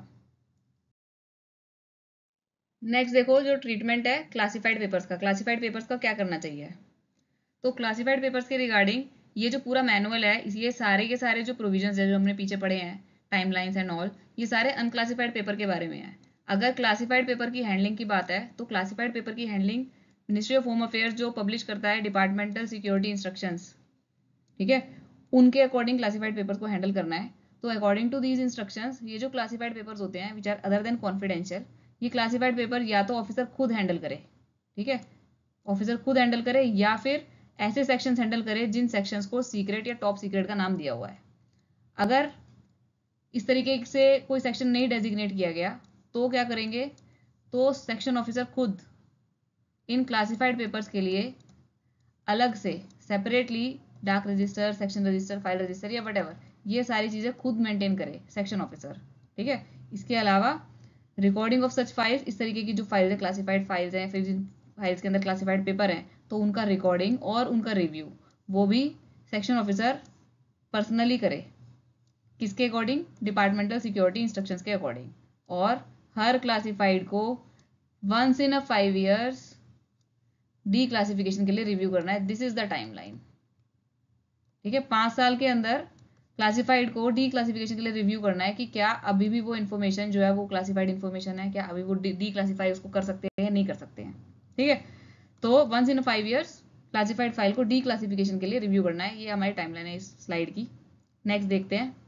Speaker 1: नेक्स्ट देखो जो ट्रीटमेंट है क्लासिफाइड पेपर्स का, क्लासिफाइड पेपर्स का क्या करना चाहिए। तो क्लासिफाइड पेपर्स के रिगार्डिंग ये जो पूरा मैनुअल है, ये सारे के सारे जो प्रोविजंस है जो हमने पीछे पढ़े हैं, टाइमलाइंस एंड ऑल, ये सारे अनक्लासिफाइड पेपर के बारे में है। अगर क्लासिफाइड पेपर की हैंडलिंग की बात है तो क्लासिफाइड पेपर की handling ministry of home affairs जो पब्लिश करता है डिपार्टमेंटल सिक्योरिटी इंस्ट्रक्शंस, ठीक है, उनके अकॉर्डिंग क्लासिफाइड पेपर्स को हैंडल करना है। तो अकॉर्डिंग टू दीज इंस्ट्रक्शंस ये जो क्लासिफाइड पेपर्स होते हैं which are other than confidential, ये क्लासिफाइड पेपर या तो ऑफिसर खुद हैंडल करे, ठीक है, ऑफिसर खुद हैंडल करे, या फिर ऐसे सेक्शंस हैंडल करे जिन सेक्शंस को सीक्रेट या टॉप सीक्रेट का नाम दिया हुआ है। अगर इस तरीके से कोई सेक्शन नहीं डेजिग्नेट किया गया तो क्या करेंगे, तो सेक्शन ऑफिसर खुद इन क्लासिफाइड पेपर्स के लिए अलग से सेपरेटली डाक register, section register, file register या वट एवर, ये सारी चीज़ें खुद मेंटेन करे सेक्शन ऑफिसर। ठीक है, इसके अलावा रिकॉर्डिंग ऑफ सच फाइल्स, इस तरीके की जो फाइल्स है क्लासिफाइड फाइल्स हैं, फिर जिन फाइल्स के अंदर क्लासिफाइड पेपर हैं, तो उनका रिकॉर्डिंग और उनका रिव्यू वो भी सेक्शन ऑफिसर पर्सनली करे। किसके अकॉर्डिंग, डिपार्टमेंटल सिक्योरिटी इंस्ट्रक्शंस के अकॉर्डिंग। और हर क्लासिफाइड को once in a five years declassification के लिए रिव्यू करना है। This is the timeline. ठीक है, पाँच साल के अंदर क्लासिफाइड को डी क्लासिफिकेशन के लिए रिव्यू करना है कि क्या अभी भी वो इन्फॉर्मेशन जो है वो क्लासिफाइड इन्फॉर्मेशन है, क्या अभी वो डी क्लासिफाई उसको कर सकते हैं या नहीं कर सकते हैं। ठीक है, तो once in five years classified file को डी क्लासिफिकेशन के लिए रिव्यू करना है। ये हमारी टाइमलाइन है इस स्लाइड की। नेक्स्ट देखते हैं।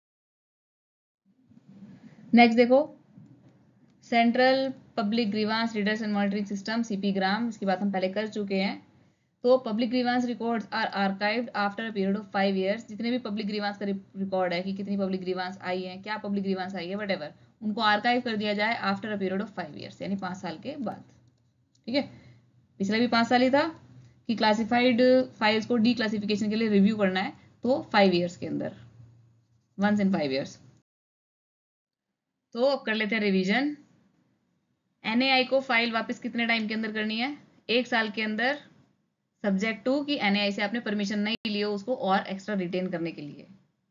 Speaker 1: नेक्स्ट देखो, central public grievance redress and monitoring system CP gram, इसकी बात हम पहले कर चुके हैं। तो public grievance records are archived after a period of five years. जितने भी पब्लिक ग्रीवांस का रिकॉर्ड है कि कितनी पब्लिक ग्रीवांस आई है, क्या पब्लिक ग्रीवांस आई है, वट एवर, उनको आर्काइव कर दिया जाए after a period of five years, यानी पाँच साल के बाद। ठीक है, पिछला भी पाँच साल ही था कि क्लासिफाइड फाइल्स को डी क्लासिफिकेशन के लिए रिव्यू करना है, तो फाइव ईयर्स के अंदर, वंस इन फाइव ईयर्स। तो अब कर लेते हैं रिवीजन। एनएआई को फाइल वापस कितने टाइम के अंदर करनी है, एक साल के अंदर, सब्जेक्ट टू कि एनएआई से आपने परमिशन नहीं ली हो उसको और एक्स्ट्रा रिटेन करने के लिए।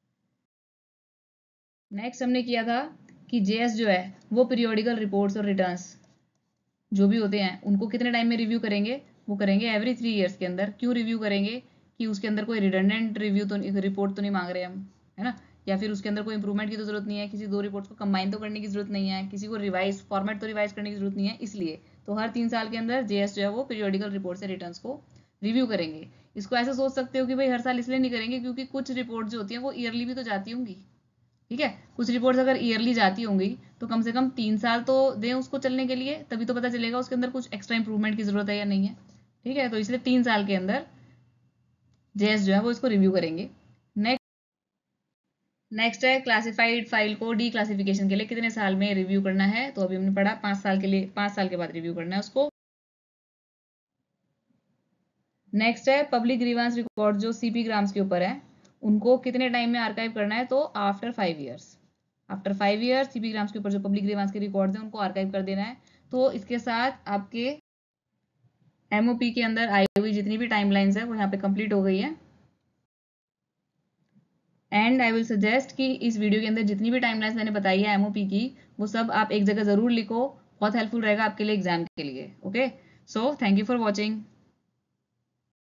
Speaker 1: नेक्स्ट हमने किया था कि जेएस जो है वो पीरियोडिकल रिपोर्ट्स और रिटर्न्स जो भी होते हैं उनको कितने टाइम में रिव्यू करेंगे, वो करेंगे एवरी थ्री ईयर्स के अंदर। क्यों रिव्यू करेंगे, कि उसके अंदर कोई रिडंडेंट रिव्यू तो रिपोर्ट तो नहीं मांग रहे हम, है ना, या फिर उसके अंदर कोई इंप्रूवमेंट की तो जरूरत नहीं है, किसी दो रिपोर्ट्स को कंबाइन तो करने की जरूरत नहीं है, किसी को रिवाइज फॉर्मेट तो रिवाइज करने की जरूरत नहीं है। इसलिए तो हर तीन साल के अंदर जेएस जो है वो पीरियोडिकल रिपोर्ट से रिटर्न्स को रिव्यू करेंगे। इसको ऐसे सोच सकते हो कि भाई हर साल इसलिए नहीं करेंगे क्योंकि कुछ रिपोर्ट जो होती हैं वो ईयरली भी तो जाती होंगी। ठीक है, कुछ रिपोर्ट्स अगर ईयरली जाती होंगी तो कम से कम तीन साल तो दें उसको चलने के लिए, तभी तो पता चलेगा उसके अंदर कुछ एक्स्ट्रा इंप्रूवमेंट की जरूरत है या नहीं है। ठीक है, तो इसलिए तीन साल के अंदर जेएस जो है वो इसको रिव्यू करेंगे। नेक्स्ट नेक्स्ट है क्लासिफाइड फाइल को डी क्लासिफिकेशन के लिए कितने साल में रिव्यू करना है। तो अभी हमने पढ़ा पाँच साल के लिए, पाँच साल के बाद रिव्यू करना है उसको। नेक्स्ट है पब्लिक ग्रीवांस रिकॉर्ड जो सीपी ग्राम्स के ऊपर है, उनको कितने टाइम में आर्काइव करना है, तो after five years. After five years CP grams के ऊपर जो पब्लिक ग्रीवांस के रिकॉर्ड्स हैं उनको आर्काइव कर देना है। तो इसके साथ आपके एमओपी के अंदर आई हुई जितनी भी टाइमलाइंस है वो यहाँ पे कंप्लीट हो गई है। एंड आई विल सजेस्ट कि इस वीडियो के अंदर जितनी भी टाइमलाइंस मैंने बताई है एमओपी की, वो सब आप एक जगह जरूर लिखो, बहुत हेल्पफुल रहेगा आपके लिए एग्जाम के लिए। Okay, so thank you for watching.